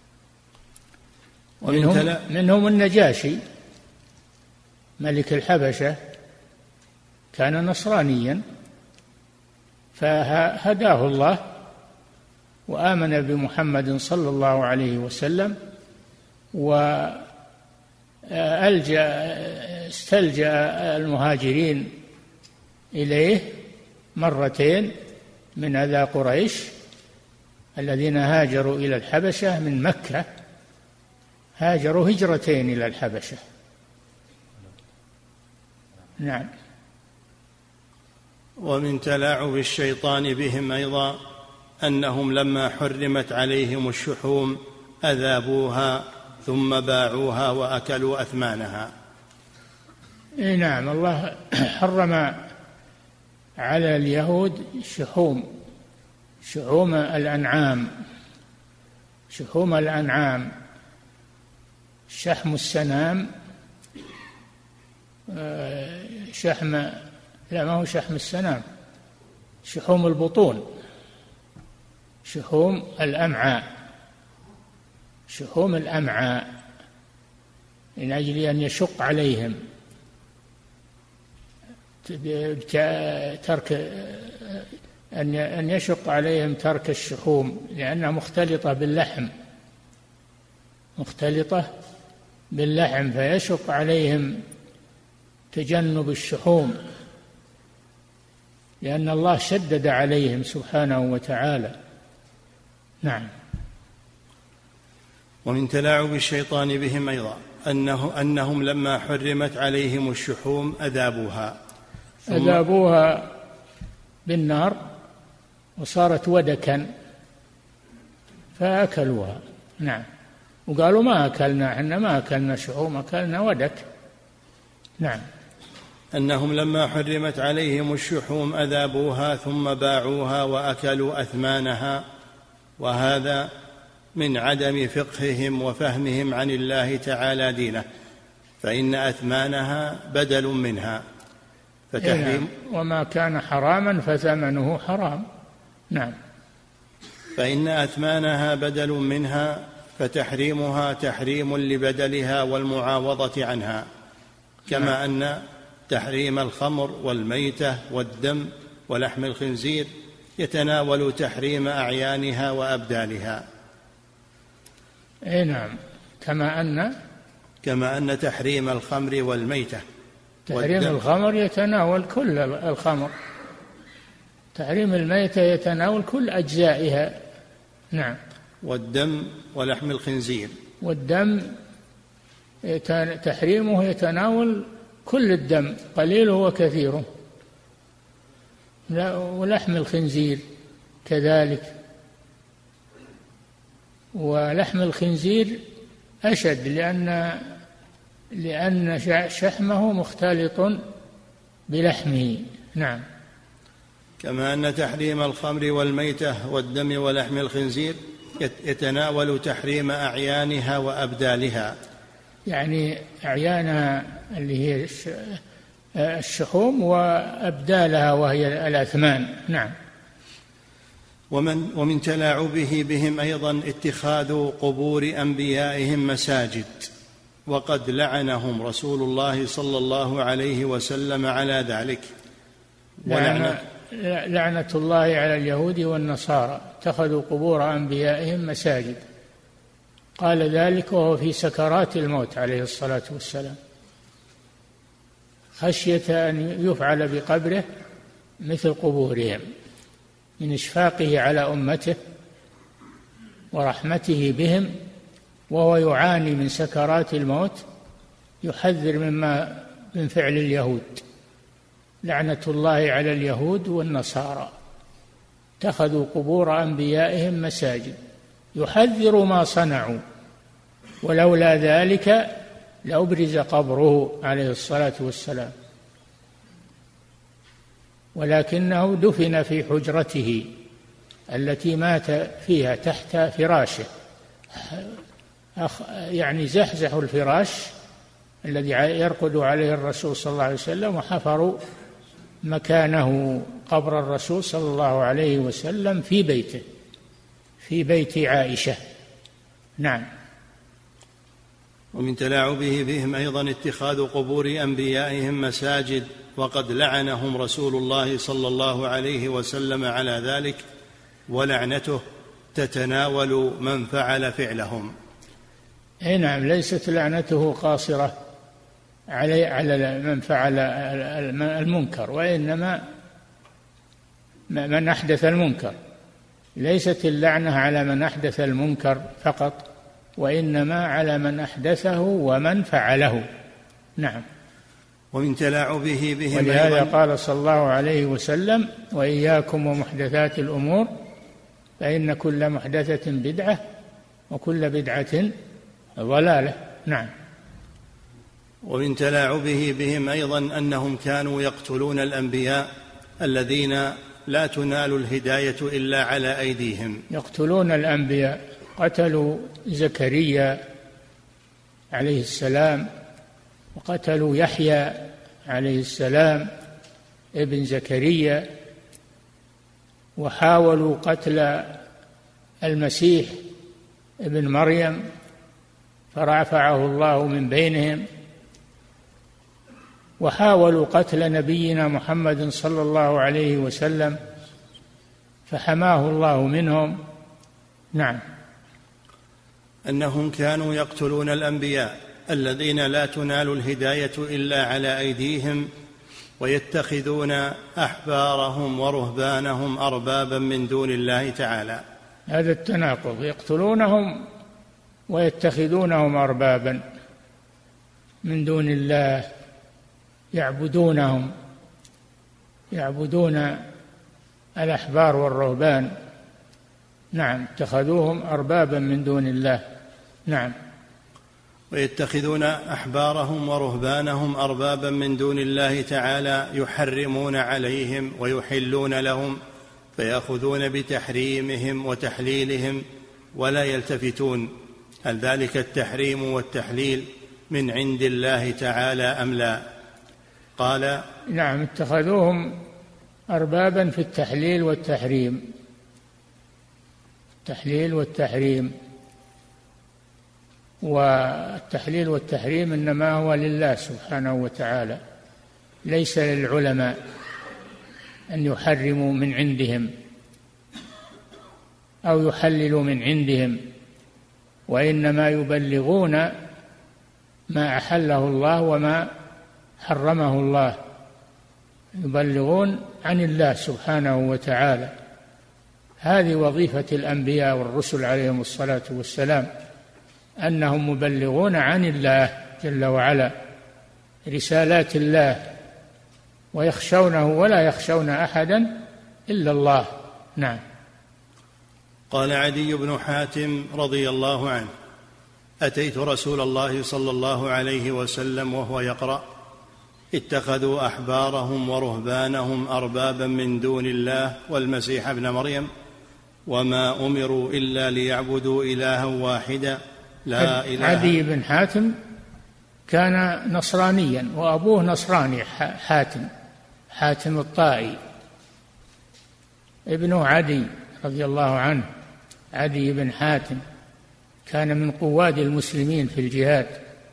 منهم النجاشي ملك الحبشة كان نصرانيا فهداه الله وآمن بمحمد صلى الله عليه وسلم واستلجأ المهاجرين إليه مرتين من أذى قريش الذين هاجروا إلى الحبشة من مكة، هاجروا هجرتين إلى الحبشة. نعم. ومن تلاعب الشيطان بهم أيضا أنهم لما حرمت عليهم الشحوم أذابوها ثم باعوها وأكلوا أثمانها. نعم، الله حرم على اليهود شحوم الأنعام، شحم السنام، لا ما هو شحم السنام، شحوم البطون، شحوم الأمعاء من أجل أن يشق عليهم أن يشق عليهم ترك الشحوم، لأنها مختلطة باللحم فيشق عليهم تجنب الشحوم، لأن الله شدد عليهم سبحانه وتعالى. نعم. ومن تلاعب الشيطان بهم أيضا أنهم لما حرمت عليهم الشحوم أذابوها بالنار وصارت ودكا فأكلوها. نعم. وقالوا ما أكلنا شحوم، أكلنا ودك. نعم. أنهم لما حرمت عليهم الشحوم أذابوها ثم باعوها وأكلوا أثمانها، وهذا من عدم فقههم وفهمهم عن الله تعالى دينه، فإن أثمانها بدل منها فتحريم وما كان حراما فثمنه حرام. نعم. فإن أثمانها بدل منها فتحريمها تحريم لبدلها والمعاوضة عنها، كما أن تحريم الخمر والميتة والدم ولحم الخنزير يتناول تحريم أعيانها وأبدالها. نعم. كما أن تحريم الخمر والميتة تحريم الخمر يتناول كل الخمر، تحريم الميتة يتناول كل أجزائها. نعم. والدم ولحم الخنزير، والدم تحريمه يتناول كل الدم قليله وكثيره، ولحم الخنزير كذلك، ولحم الخنزير أشد لأن شحمه مختلط بلحمه. نعم. كما أن تحريم الخمر والميتة والدم ولحم الخنزير يتناول تحريم أعيانها وأبدالها، يعني أعيانها اللي هي الشحوم وأبدالها وهي الأثمان. نعم. ومن تلاعبه بهم أيضا اتخاذ قبور أنبيائهم مساجد، وقد لعنهم رسول الله صلى الله عليه وسلم على ذلك. لعنة الله على اليهود والنصارى اتخذوا قبور أنبيائهم مساجد، قال ذلك وهو في سكرات الموت عليه الصلاة والسلام، خشية أن يفعل بقبره مثل قبورهم، من إشفاقه على أمته ورحمته بهم، وهو يعاني من سكرات الموت، يحذر من فعل اليهود. لعنة الله على اليهود والنصارى اتخذوا قبور أنبيائهم مساجد، يحذر ما صنعوا، ولولا ذلك لأبرز قبره عليه الصلاة والسلام، ولكنه دفن في حجرته التي مات فيها تحت فراشه، يعني زحزحوا الفراش الذي يرقد عليه الرسول صلى الله عليه وسلم وحفروا مكانه قبر الرسول صلى الله عليه وسلم في بيته، في بيت عائشة. نعم. ومن تلاعبه بهم أيضا اتخاذ قبور أنبيائهم مساجد، وقد لعنهم رسول الله صلى الله عليه وسلم على ذلك، ولعنته تتناول من فعل فعلهم. نعم، ليست لعنته قاصرة على من فعل المنكر، وإنما من أحدث المنكر. ليست اللعنة على من أحدث المنكر فقط، وإنما على من أحدثه ومن فعله. نعم. ومن تلاعبه بهم ولهذا قال صلى الله عليه وسلم: وإياكم ومحدثات الأمور فإن كل محدثة بدعة وكل بدعة ضلالة. نعم. ومن تلاعبه بهم أيضا أنهم كانوا يقتلون الأنبياء الذين لا تنال الهداية إلا على أيديهم. يقتلون الأنبياء، قتلوا زكريا عليه السلام، وقتلوا يحيى عليه السلام ابن زكريا، وحاولوا قتل المسيح ابن مريم فرفعه الله من بينهم، وحاولوا قتل نبينا محمد صلى الله عليه وسلم فحماه الله منهم. نعم. أنهم كانوا يقتلون الأنبياء الذين لا تنال الهداية إلا على أيديهم، ويتخذون أحبارهم ورهبانهم أربابا من دون الله تعالى. هذا التناقض، يقتلونهم ويتخذونهم أربابا من دون الله، يعبدون الأحبار والرهبان. نعم، اتخذوهم أربابا من دون الله. نعم. ويتخذون أحبارهم ورهبانهم أربابا من دون الله تعالى، يحرمون عليهم ويحلون لهم، فيأخذون بتحريمهم وتحليلهم ولا يلتفتون هل ذلك التحريم والتحليل من عند الله تعالى أم لا. قال: نعم، اتخذوهم أربابا في التحليل والتحريم. التحليل والتحريم، والتحليل والتحريم إنما هو لله سبحانه وتعالى، ليس للعلماء أن يحرموا من عندهم أو يحللوا من عندهم، وإنما يبلغون ما أحله الله وما حرمه الله، يبلغون عن الله سبحانه وتعالى. هذه وظيفة الأنبياء والرسل عليهم الصلاة والسلام، أنهم مبلغون عن الله جل وعلا رسالات الله، ويخشونه ولا يخشون أحدا إلا الله. نعم. قال عدي بن حاتم رضي الله عنه: أتيت رسول الله صلى الله عليه وسلم وهو يقرأ: اتخذوا أحبارهم ورهبانهم أربابا من دون الله والمسيح ابن مريم وما أمروا إلا ليعبدوا إلها واحدا لا إله. عدي بن حاتم كان نصرانيا، وأبوه نصراني، حاتم الطائي ابنه عدي رضي الله عنه. عدي بن حاتم كان من قواد المسلمين في الجهاد.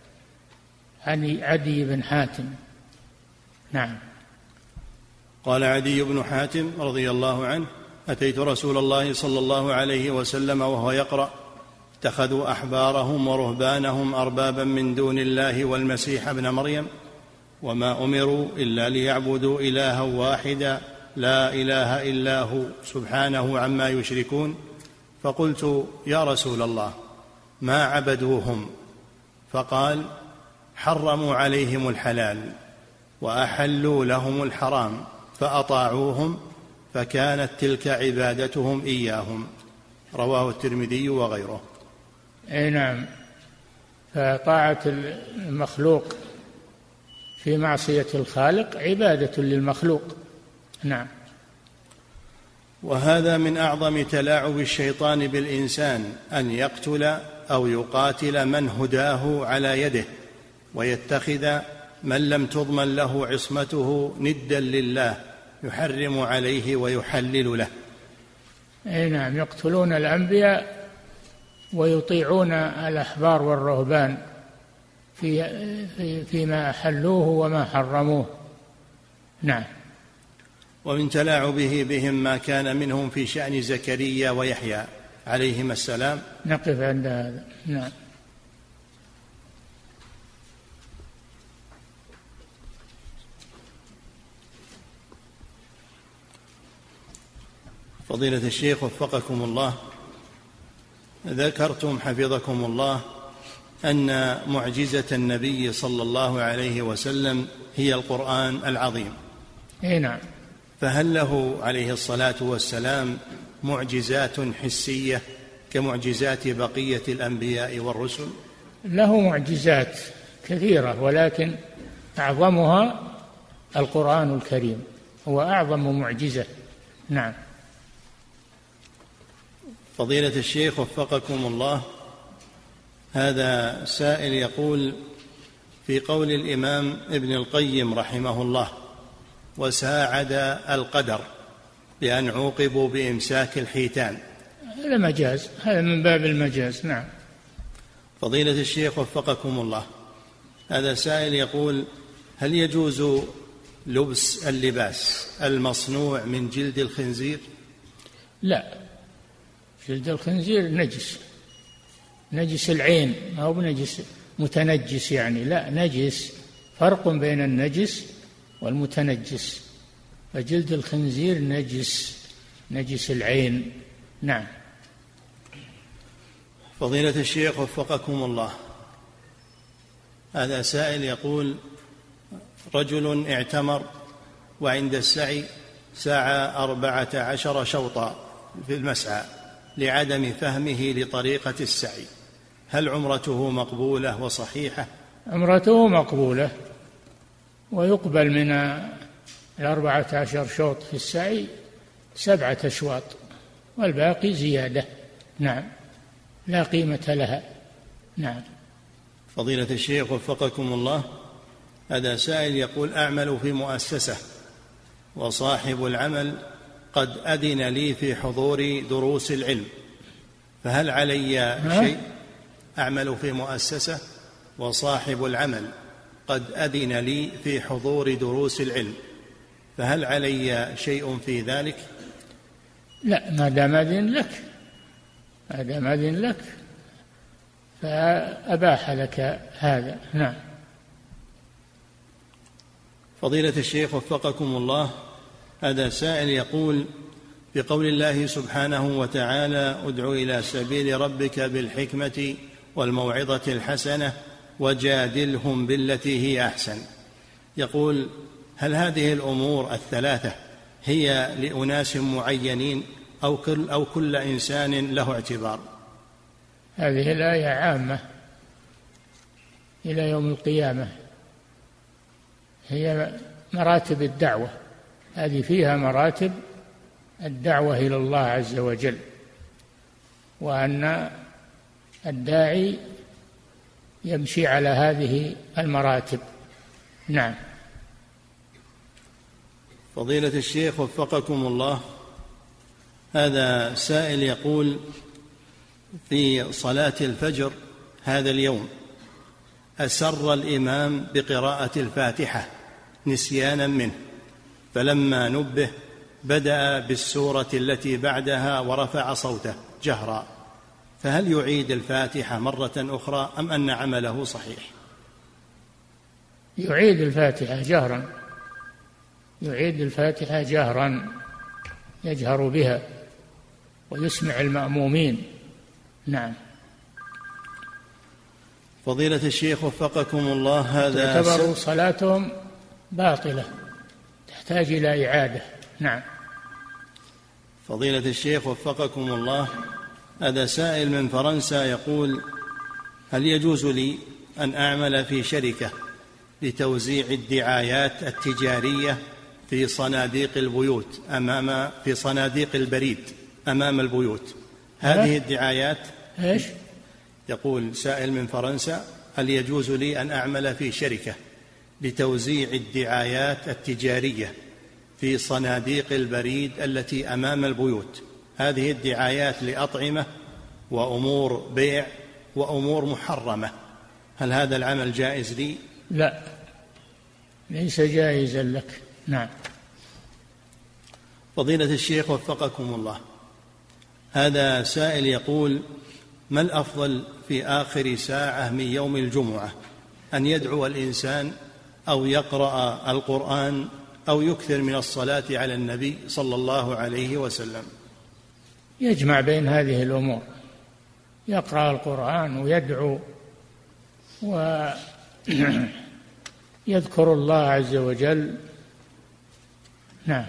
عدي بن حاتم. نعم. قال عدي بن حاتم رضي الله عنه: أتيت رسول الله صلى الله عليه وسلم وهو يقرأ: اتخذوا أحبارهم ورهبانهم أربابا من دون الله والمسيح ابن مريم وما أمروا إلا ليعبدوا إلها واحدا لا إله إلا هو سبحانه عما يشركون. فقلت: يا رسول الله، ما عبدوهم؟ فقال: حرموا عليهم الحلال وأحلوا لهم الحرام فأطاعوهم، فكانت تلك عبادتهم إياهم. رواه الترمذي وغيره. أي نعم. فطاعة المخلوق في معصية الخالق عبادة للمخلوق. نعم. وهذا من أعظم تلاعب الشيطان بالإنسان، أن يقتل أو يقاتل من هداه على يده، ويتخذ من لم تضمن له عصمته ندا لله يحرم عليه ويحلل له. أي نعم. يقتلون الأنبياء ويطيعون الأحبار والرهبان فيما أحلوه وما حرموه. نعم. ومن تلاعبه بهم ما كان منهم في شأن زكريا ويحيى عليهما السلام. نقف عند هذا. نعم. فضيلة الشيخ وفقكم الله، ذكرتم حفظكم الله أن معجزة النبي صلى الله عليه وسلم هي القرآن العظيم. نعم. فهل له عليه الصلاة والسلام معجزات حسية كمعجزات بقية الأنبياء والرسل؟ له معجزات كثيرة، ولكن أعظمها القرآن الكريم، هو أعظم معجزة. نعم. فضيلة الشيخ وفقكم الله، هذا سائل يقول: في قول الإمام ابن القيم رحمه الله: وساعد القدر بأن عوقبوا بإمساك الحيتان، هذا مجاز، هذا من باب المجاز. نعم. فضيلة الشيخ وفقكم الله، هذا سائل يقول: هل يجوز لبس اللباس المصنوع من جلد الخنزير؟ لا، جلد الخنزير نجس، نجس العين، ما هو بنجس متنجس يعني، لا، نجس، فرق بين النجس والمتنجس، فجلد الخنزير نجس، نجس العين. نعم. فضيلة الشيخ وفقكم الله، هذا سائل يقول: رجل اعتمر وعند السعي سعى 14 شوطا في المسعى لعدم فهمه لطريقة السعي، هل عمرته مقبولة وصحيحة؟ عمرته مقبولة، ويقبل من 14 شوط في السعي 7 أشواط، والباقي زيادة. نعم، لا قيمة لها. نعم. فضيلة الشيخ وفقكم الله، هذا سائل يقول: أعمل في مؤسسة وصاحب العمل قد أذن لي في حضور دروس العلم، فهل علي شيء؟ أعمل في مؤسسة وصاحب العمل قد أذن لي في حضور دروس العلم، فهل علي شيء في ذلك؟ لا، ما دام أذن لك، ما دام أذن لك فأباح لك هذا. نعم. فضيلة الشيخ وفقكم الله، هذا سائل يقول: بقول الله سبحانه وتعالى: ادع إلى سبيل ربك بالحكمة والموعظة الحسنة وجادلهم بالتي هي أحسن، يقول: هل هذه الأمور الثلاثة هي لأناس معينين أو كل إنسان له اعتبار؟ هذه الآية عامة إلى يوم القيامة، هي مراتب الدعوة، هذه فيها مراتب الدعوة إلى الله عز وجل، وأن الداعي يمشي على هذه المراتب. نعم. فضيلة الشيخ وفقكم الله، هذا سائل يقول: في صلاة الفجر هذا اليوم أسر الإمام بقراءة الفاتحة نسيانا منه، فلما نبه بدأ بالسورة التي بعدها ورفع صوته جهرا، فهل يعيد الفاتحة مرة أخرى أم أن عمله صحيح؟ يعيد الفاتحة جهرا، يعيد الفاتحة جهرا، يجهر بها ويسمع المأمومين. نعم. فضيلة الشيخ وفقكم الله، هذا تعتبر صلاتهم باطلة، تحتاج إلى إعادة. نعم. فضيلة الشيخ وفقكم الله، هذا سائل من فرنسا يقول: هل يجوز لي أن أعمل في شركة لتوزيع الدعايات التجارية في صناديق البيوت في صناديق البريد أمام البيوت؟ هذه الدعايات إيش؟ يقول سائل من فرنسا: هل يجوز لي أن أعمل في شركة لتوزيع الدعايات التجارية في صناديق البريد التي أمام البيوت؟ هذه الدعايات لأطعمة وأمور بيع وأمور محرمة، هل هذا العمل جائز لي؟ لا، ليس جائزا لك. نعم. فضيلة الشيخ وفقكم الله، هذا سائل يقول: ما الأفضل في آخر ساعة من يوم الجمعة، أن يدعو الإنسان أو يقرأ القرآن أو يكثر من الصلاة على النبي صلى الله عليه وسلم؟ يجمع بين هذه الأمور، يقرأ القرآن ويدعو ويذكر الله عز وجل. نعم.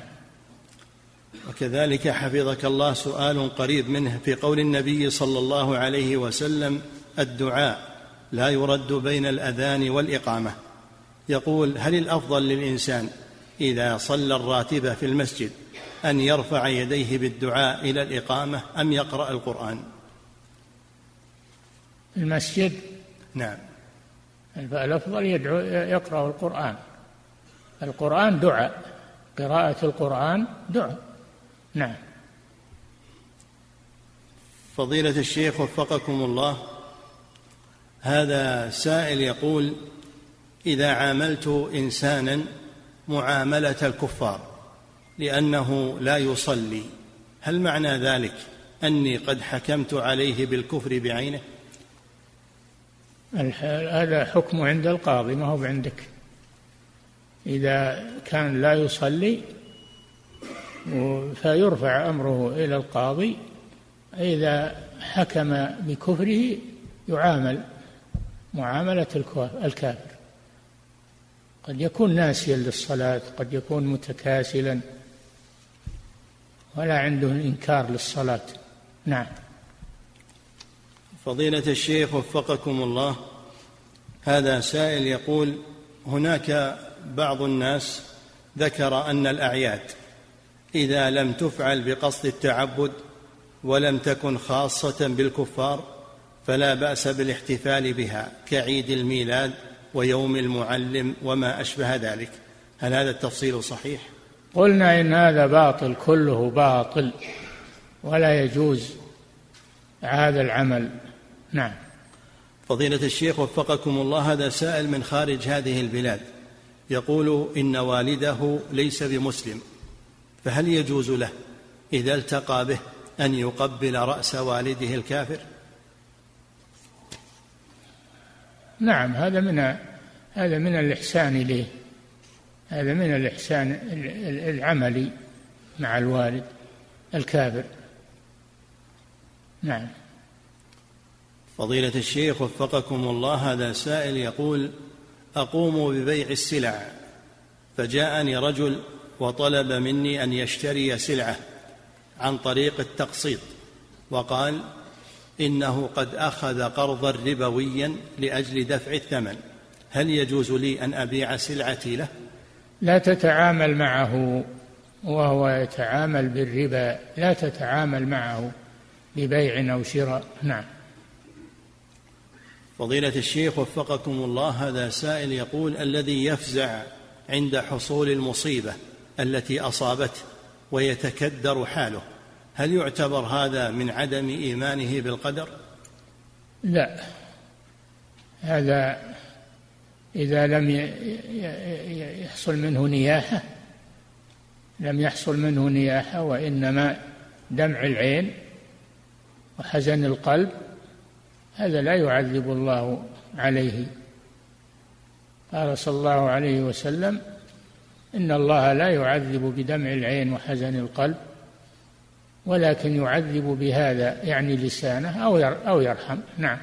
وكذلك حفظك الله سؤال قريب منه في قول النبي صلى الله عليه وسلم: الدعاء لا يرد بين الأذان والإقامة. يقول: هل الأفضل للإنسان إذا صلى الراتبة في المسجد أن يرفع يديه بالدعاء إلى الإقامة أم يقرأ القرآن؟ المسجد؟ نعم. الأفضل يقرأ القرآن. القرآن دعاء، قراءة القرآن دعاء. نعم. فضيلة الشيخ وفقكم الله، هذا سائل يقول: إذا عاملت إنسانا معاملة الكفار لأنه لا يصلي، هل معنى ذلك أني قد حكمت عليه بالكفر بعينه؟ هذا حكم عند القاضي، ما هو عندك. إذا كان لا يصلي فيرفع أمره إلى القاضي، إذا حكم بكفره يعامل معاملة الكافر. قد يكون ناسيا للصلاة، قد يكون متكاسلا ولا عنده إنكار للصلاة. نعم. فضيلة الشيخ وفقكم الله، هذا سائل يقول: هناك بعض الناس ذكر أن الأعياد إذا لم تفعل بقصد التعبد ولم تكن خاصة بالكفار فلا بأس بالاحتفال بها، كعيد الميلاد ويوم المعلم وما أشبه ذلك. هل هذا التفصيل صحيح؟ قلنا إن هذا باطل، كله باطل ولا يجوز هذا العمل. نعم. فضيلة الشيخ وفقكم الله، هذا سائل من خارج هذه البلاد يقول إن والده ليس بمسلم، فهل يجوز له إذا التقى به أن يقبل رأس والده الكافر؟ نعم، هذا من الإحسان إليه، هذا من الإحسان العملي مع الوالد الكافر. نعم. فضيلة الشيخ وفقكم الله، هذا سائل يقول: أقوم ببيع السلع، فجاءني رجل وطلب مني أن يشتري سلعة عن طريق التقسيط، وقال إنه قد أخذ قرضا ربويا لأجل دفع الثمن، هل يجوز لي أن أبيع سلعتي له؟ لا تتعامل معه وهو يتعامل بالربا، لا تتعامل معه ببيع أو شراء. نعم. فضيلة الشيخ وفقكم الله، هذا سائل يقول: الذي يفزع عند حصول المصيبة التي أصابته ويتكدر حاله، هل يعتبر هذا من عدم إيمانه بالقدر؟ لا، هذا إذا لم يحصل منه نياحة، لم يحصل منه نياحة وإنما دمع العين وحزن القلب، هذا لا يعذب الله عليه. قال صلى الله عليه وسلم: إن الله لا يعذب بدمع العين وحزن القلب ولكن يعذب بهذا، يعني لسانه، أو يرحم. نعم.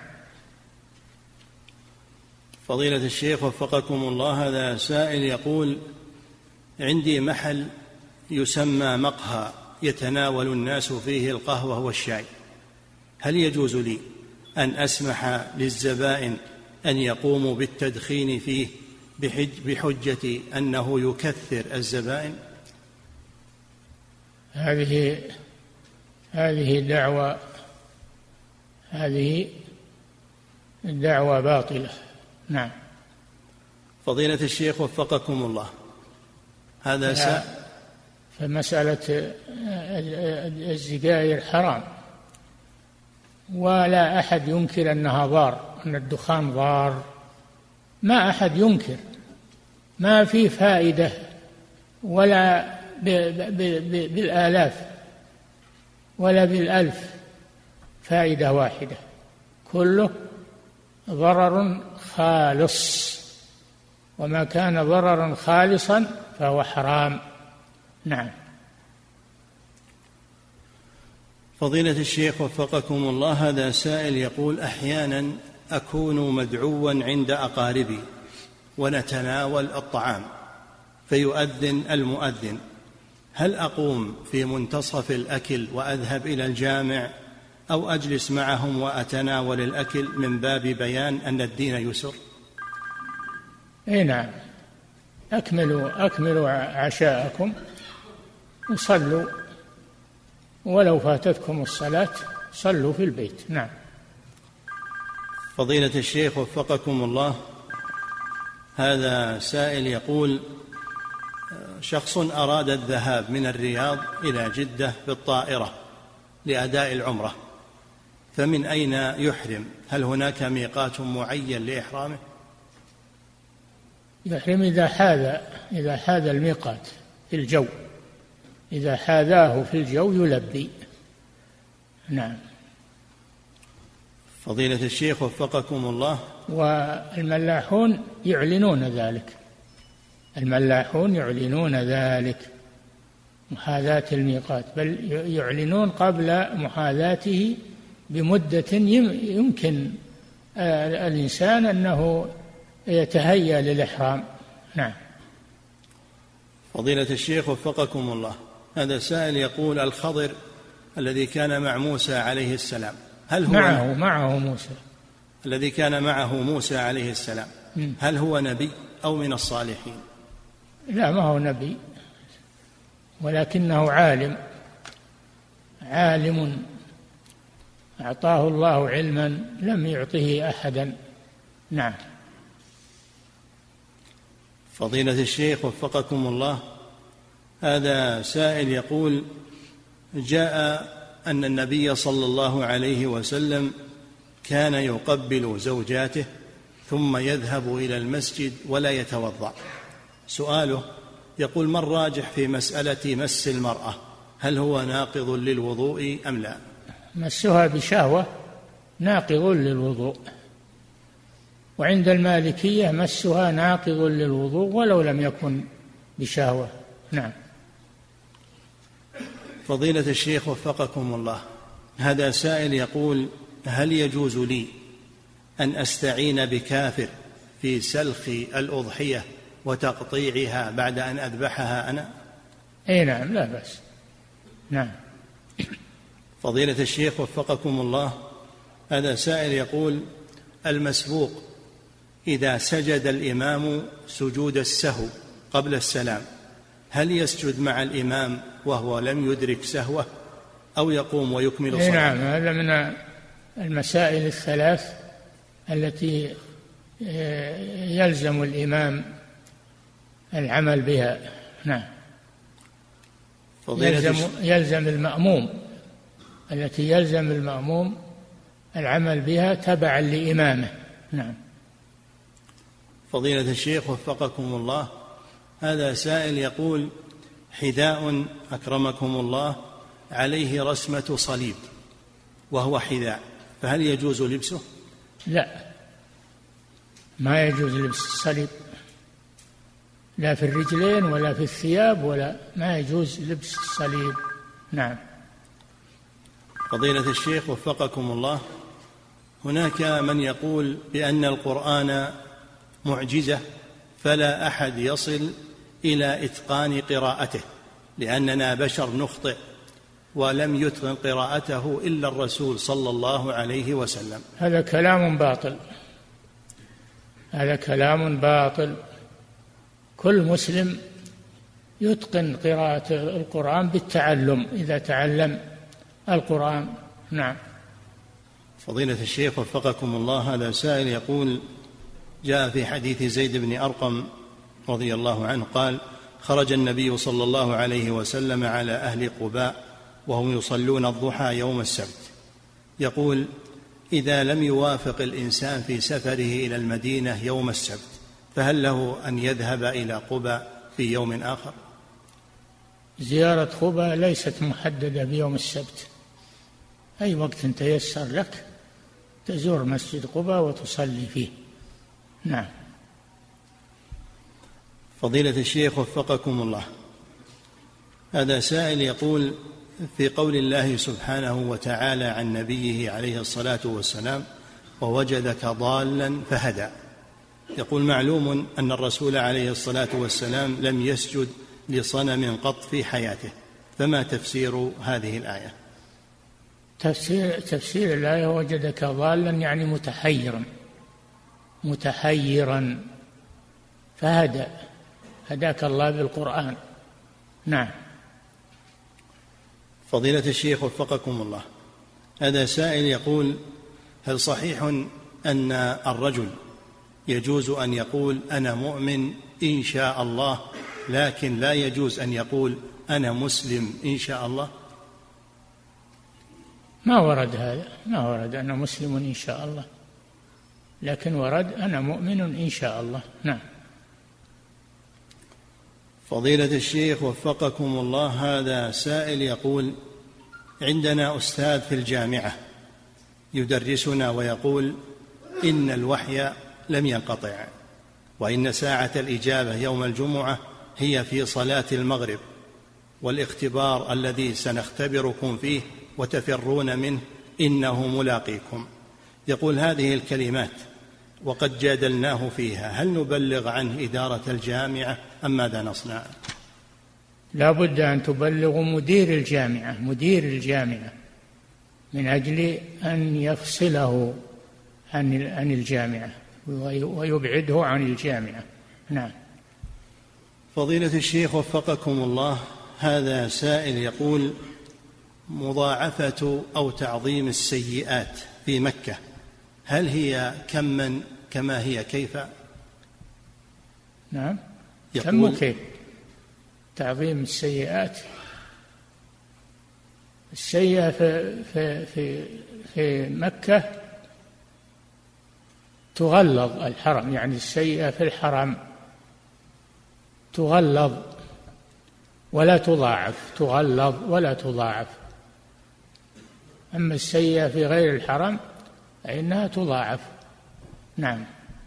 فضيلة الشيخ وفقكم الله، هذا سائل يقول: عندي محل يسمى مقهى يتناول الناس فيه القهوة والشاي، هل يجوز لي أن أسمح للزبائن أن يقوموا بالتدخين فيه بحجة أنه يكثر الزبائن؟ هذه دعوة باطلة. نعم. فضيلة الشيخ وفقكم الله، هذا فمسألة السجائر حرام، ولا أحد ينكر أنها ضار، أن الدخان ضار، ما أحد ينكر، ما في فائدة ولا بالآلاف ولا بالألف فائدة واحدة، كله ضرر خالص، وما كان ضررا خالصا فهو حرام. نعم. فضيلة الشيخ وفقكم الله، هذا سائل يقول: أحيانا أكون مدعوا عند أقاربي ونتناول الطعام فيؤذن المؤذن، هل أقوم في منتصف الأكل وأذهب إلى الجامع أو أجلس معهم وأتناول الأكل من باب بيان أن الدين يسر؟ نعم، أكملوا عشاءكم وصلوا، ولو فاتتكم الصلاة صلوا في البيت. نعم. فضيلة الشيخ وفقكم الله، هذا سائل يقول: شخص أراد الذهاب من الرياض إلى جدة بالطائرة لأداء العمرة، فمن أين يحرم؟ هل هناك ميقات معين لإحرامه؟ يحرم إذا حاذ الميقات في الجو، إذا حاذاه في الجو يلبي. نعم. فضيلة الشيخ وفقكم الله، والملاحون يعلنون ذلك، الملاحون يعلنون ذلك محاذاة الميقات، بل يعلنون قبل محاذاته بمدة يمكن الإنسان أنه يتهيأ للإحرام. نعم. فضيلة الشيخ وفقكم الله، هذا سائل يقول: الخضر الذي كان مع موسى عليه السلام، هل هو معه موسى الذي كان معه موسى عليه السلام هل هو نبي أو من الصالحين؟ لا، ما هو نبي، ولكنه عالم أعطاه الله علما لم يعطه أحدا. نعم. فضيلة الشيخ وفقكم الله، هذا سائل يقول: جاء أن النبي صلى الله عليه وسلم كان يقبل زوجاته ثم يذهب إلى المسجد ولا يتوضأ. سؤاله يقول: ما الراجح في مسألة مس المرأة؟ هل هو ناقض للوضوء أم لا؟ مسها بشهوة ناقض للوضوء، وعند المالكية مسها ناقض للوضوء ولو لم يكن بشهوة. نعم. فضيلة الشيخ وفقكم الله، هذا سائل يقول: هل يجوز لي أن أستعين بكافر في سلخ الأضحية وتقطيعها بعد أن أذبحها أنا؟ نعم، لا بأس. نعم. فضيلة الشيخ وفقكم الله، هذا سائل يقول: المسبوق إذا سجد الإمام سجود السهو قبل السلام، هل يسجد مع الإمام وهو لم يدرك سهوه أو يقوم ويكمل صلاته؟ نعم، هذا من المسائل الثلاث التي يلزم الإمام العمل بها. نعم. يلزم المأموم، التي يلزم المأموم العمل بها تبعا لإمامه. نعم. فضيلة الشيخ وفقكم الله، هذا سائل يقول: حذاء أكرمكم الله عليه رسمة صليب وهو حذاء، فهل يجوز لبسه؟ لا، ما يجوز لبس الصليب، لا في الرجلين ولا في الثياب، ولا ما يجوز لبس الصليب. نعم. فضيلة الشيخ وفقكم الله، هناك من يقول بأن القرآن معجزة فلا أحد يصل إلى إتقان قراءته، لأننا بشر نخطئ ولم يتقن قراءته إلا الرسول صلى الله عليه وسلم. هذا كلام باطل، هذا كلام باطل. كل مسلم يتقن قراءة القرآن بالتعلم إذا تعلم القرآن. نعم. فضيلة الشيخ وفقكم الله، هذا سائل يقول: جاء في حديث زيد بن أرقم رضي الله عنه قال: خرج النبي صلى الله عليه وسلم على أهل قباء وهم يصلون الضحى يوم السبت، يقول: إذا لم يوافق الإنسان في سفره إلى المدينة يوم السبت فهل له أن يذهب إلى قباء في يوم آخر؟ زيارة قباء ليست محددة بيوم السبت، أي وقت تيسر لك تزور مسجد قباء وتصلي فيه. نعم. فضيلة الشيخ وفقكم الله، هذا سائل يقول: في قول الله سبحانه وتعالى عن نبيه عليه الصلاة والسلام: ووجدك ضالا فهدى. يقول: معلوم أن الرسول عليه الصلاة والسلام لم يسجد لصنم قط في حياته، فما تفسير هذه الآية؟ تفسير الآية: وجدك ضالا يعني متحيرا فهدى، هداك الله بالقرآن. نعم. فضيلة الشيخ وفقكم الله، هذا سائل يقول: هل صحيح أن الرجل يجوز أن يقول أنا مؤمن إن شاء الله، لكن لا يجوز أن يقول أنا مسلم إن شاء الله؟ ما ورد هذا، ما ورد أنا مسلم إن شاء الله، لكن ورد أنا مؤمن إن شاء الله. نعم. فضيلة الشيخ وفقكم الله، هذا سائل يقول: عندنا أستاذ في الجامعة يدرسنا ويقول إن الوحي لم ينقطع، وإن ساعة الإجابة يوم الجمعة هي في صلاة المغرب، والاختبار الذي سنختبركم فيه وتفرون منه إنه ملاقيكم. يقول هذه الكلمات وقد جادلناه فيها، هل نبلغ عنه إدارة الجامعة أم ماذا نصنع؟ لا بد أن تبلغوا مدير الجامعة من أجل أن يفصله عن الجامعة ويبعده عن الجامعة. نعم. فضيلة الشيخ وفقكم الله، هذا سائل يقول: مضاعفة أو تعظيم السيئات في مكة هل هي كما كما هي كيف؟ نعم. كم وكيف؟ تعظيم السيئات، السيئة في مكة تغلظ الحرم، يعني السيئة في الحرم تغلظ ولا تضاعف، تغلظ ولا تضاعف. أما السيئة في غير الحرم فإنها تضاعف. نعم.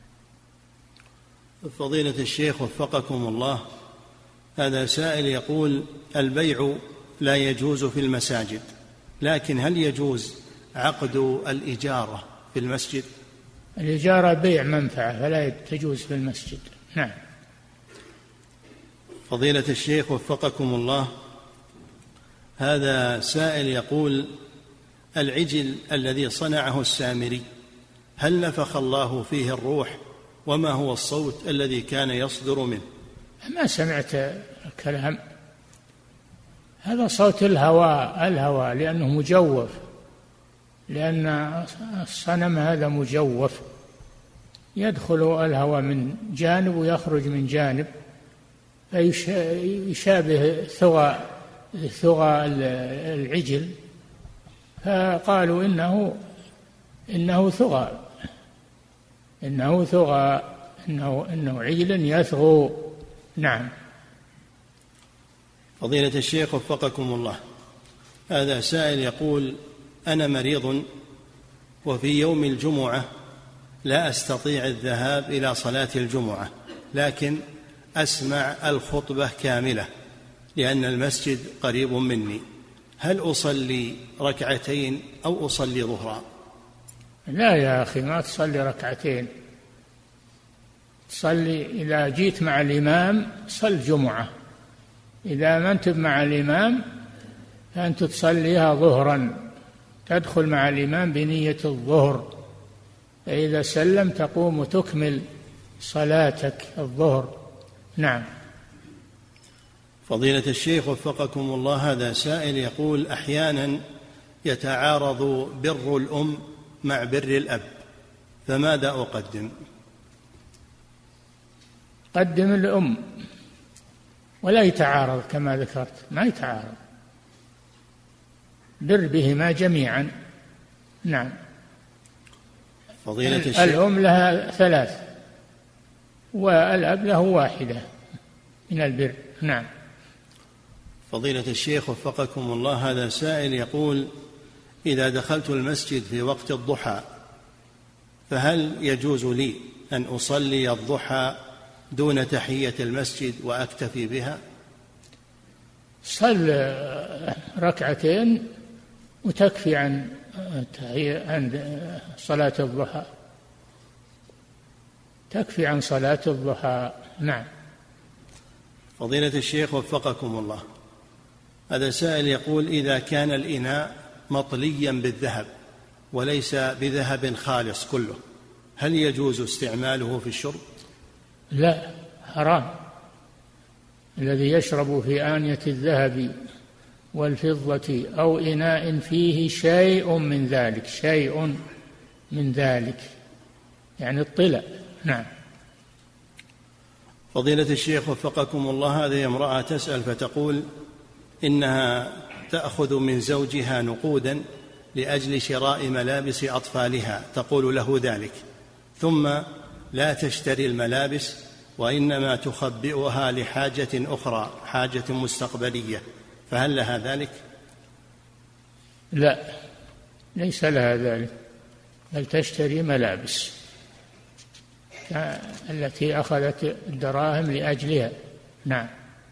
فضيلة الشيخ وفقكم الله، هذا سائل يقول: البيع لا يجوز في المساجد، لكن هل يجوز عقد الإجارة في المسجد؟ الإجارة بيع منفعة فلا تجوز في المسجد. نعم. فضيلة الشيخ وفقكم الله، هذا سائل يقول: العجل الذي صنعه السامري هل نفخ الله فيه الروح؟ وما هو الصوت الذي كان يصدر منه؟ ما سمعت الكلام هذا، صوت الهواء لأنه مجوف، لأن الصنم هذا مجوف، يدخل الهواء من جانب ويخرج من جانب، فيشابه ثغى العجل، فقالوا إنه ثغى، إنه عجل يثغو. نعم. فضيلة الشيخ وفقكم الله، هذا سائل يقول: أنا مريض وفي يوم الجمعة لا أستطيع الذهاب إلى صلاة الجمعة، لكن أسمع الخطبة كاملة لأن المسجد قريب مني، هل أصلي ركعتين أو أصلي ظهرا؟ لا يا أخي، ما تصلي ركعتين، تصلي إذا جيت مع الإمام صل جمعة، إذا ما أنت مع الإمام فأنت تصليها ظهرا، تدخل مع الإمام بنية الظهر، فإذا سلم تقوم وتكمل صلاتك الظهر. نعم. فضيلة الشيخ وفقكم الله، هذا سائل يقول: أحيانا يتعارض بر الأم مع بر الأب، فماذا أقدم؟ قدم الأم، ولا يتعارض كما ذكرت، ما يتعارض، بر بهما جميعا. نعم. فضيلة الشيخ، الأم لها 3 والأب له 1 من البر. نعم. فضيلة الشيخ وفقكم الله، هذا سائل يقول: إذا دخلت المسجد في وقت الضحى فهل يجوز لي أن أصلي الضحى دون تحية المسجد وأكتفي بها؟ صل ركعتين وتكفي عن صلاة الضحى، تكفي عن صلاة الضحى. نعم. فضيلة الشيخ وفقكم الله، هذا سائل يقول: إذا كان الإناء مطليا بالذهب وليس بذهب خالص كله، هل يجوز استعماله في الشرب؟ لا، حرام. الذي يشرب في آنية الذهب والفضة أو إناء فيه شيء من ذلك يعني الطلع. نعم. فضيلة الشيخ وفقكم الله، هذه امرأة تسأل فتقول إنها تأخذ من زوجها نقودا لأجل شراء ملابس أطفالها، تقول له ذلك، ثم لا تشتري الملابس وإنما تخبئها لحاجة أخرى، حاجة مستقبلية، فهل لها ذلك؟ لا، ليس لها ذلك، بل تشتري ملابس التي أخذت الدراهم لأجلها. نعم.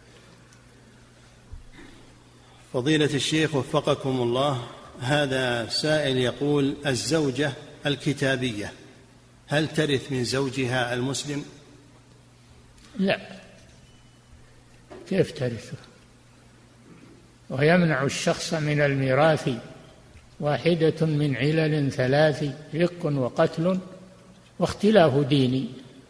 فضيلة الشيخ وفقكم الله، هذا سائل يقول: الزوجة الكتابية هل ترث من زوجها المسلم؟ لا، كيف ترثه؟ ويمنع الشخص من الميراث واحدة من علل 3: رق وقتل واختلاف ديني.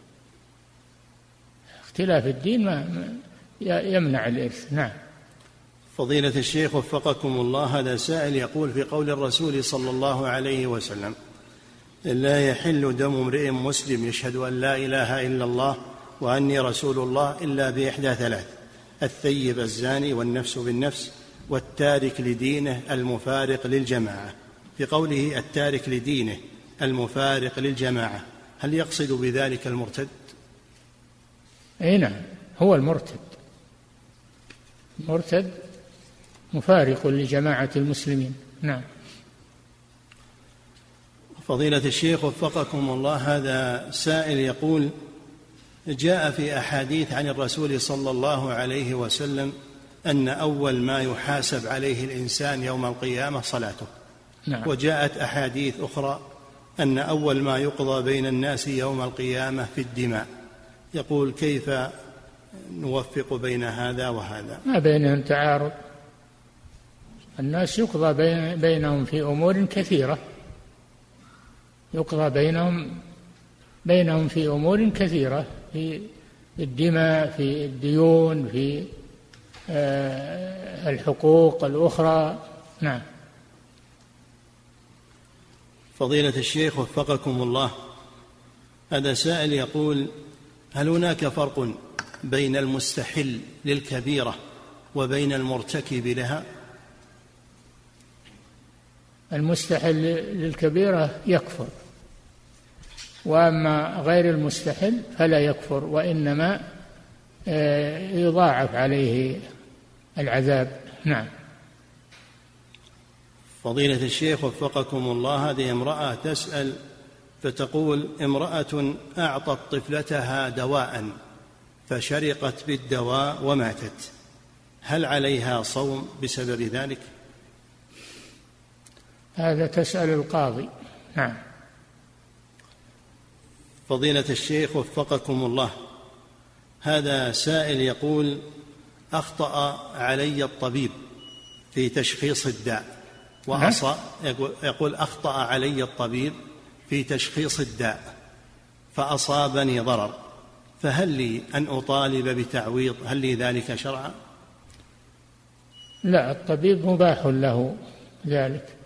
اختلاف الدين ما يمنع الإرث. نعم. فضيلة الشيخ وفقكم الله، هذا سائل يقول: في قول الرسول صلى الله عليه وسلم: لا يحل دم امرئ مسلم يشهد أن لا إله إلا الله وأني رسول الله إلا بإحدى 3: الثيب الزاني والنفس بالنفس والتارك لدينه المفارق للجماعة. في قوله التارك لدينه المفارق للجماعة، هل يقصد بذلك المرتد؟ أي نعم، هو المرتد مفارق لجماعة المسلمين. نعم. فضيلة الشيخ وفقكم الله، هذا سائل يقول: جاء في أحاديث عن الرسول صلى الله عليه وسلم أن أول ما يحاسب عليه الإنسان يوم القيامة صلاته. نعم. وجاءت أحاديث أخرى أن أول ما يقضى بين الناس يوم القيامة في الدماء. يقول: كيف نوفق بين هذا وهذا؟ ما بينهم تعارض، الناس يقضى بينهم في أمور كثيرة، يقضى بينهم في أمور كثيرة، في الدماء، في الديون، في الحقوق الأخرى. نعم. فضيلة الشيخ وفقكم الله، هذا سائل يقول: هل هناك فرق بين المستحل للكبيرة وبين المرتكب لها؟ المستحل للكبيرة يكفر، وأما غير المستحل فلا يكفر، وإنما يضاعف عليه العذاب. نعم. فضيلة الشيخ وفقكم الله، هذه امرأة تسأل فتقول: امرأة أعطت طفلتها دواء فشرقت بالدواء وماتت، هل عليها صوم بسبب ذلك؟ هذا تسأل القاضي. نعم. فضيلة الشيخ وفقكم الله، هذا سائل يقول: أخطأ علي الطبيب في تشخيص الداء يقول: أخطأ علي الطبيب في تشخيص الداء فأصابني ضرر، فهل لي أن أطالب بتعويض؟ هل لي ذلك شرعا؟ لا، الطبيب مباح له ذلك.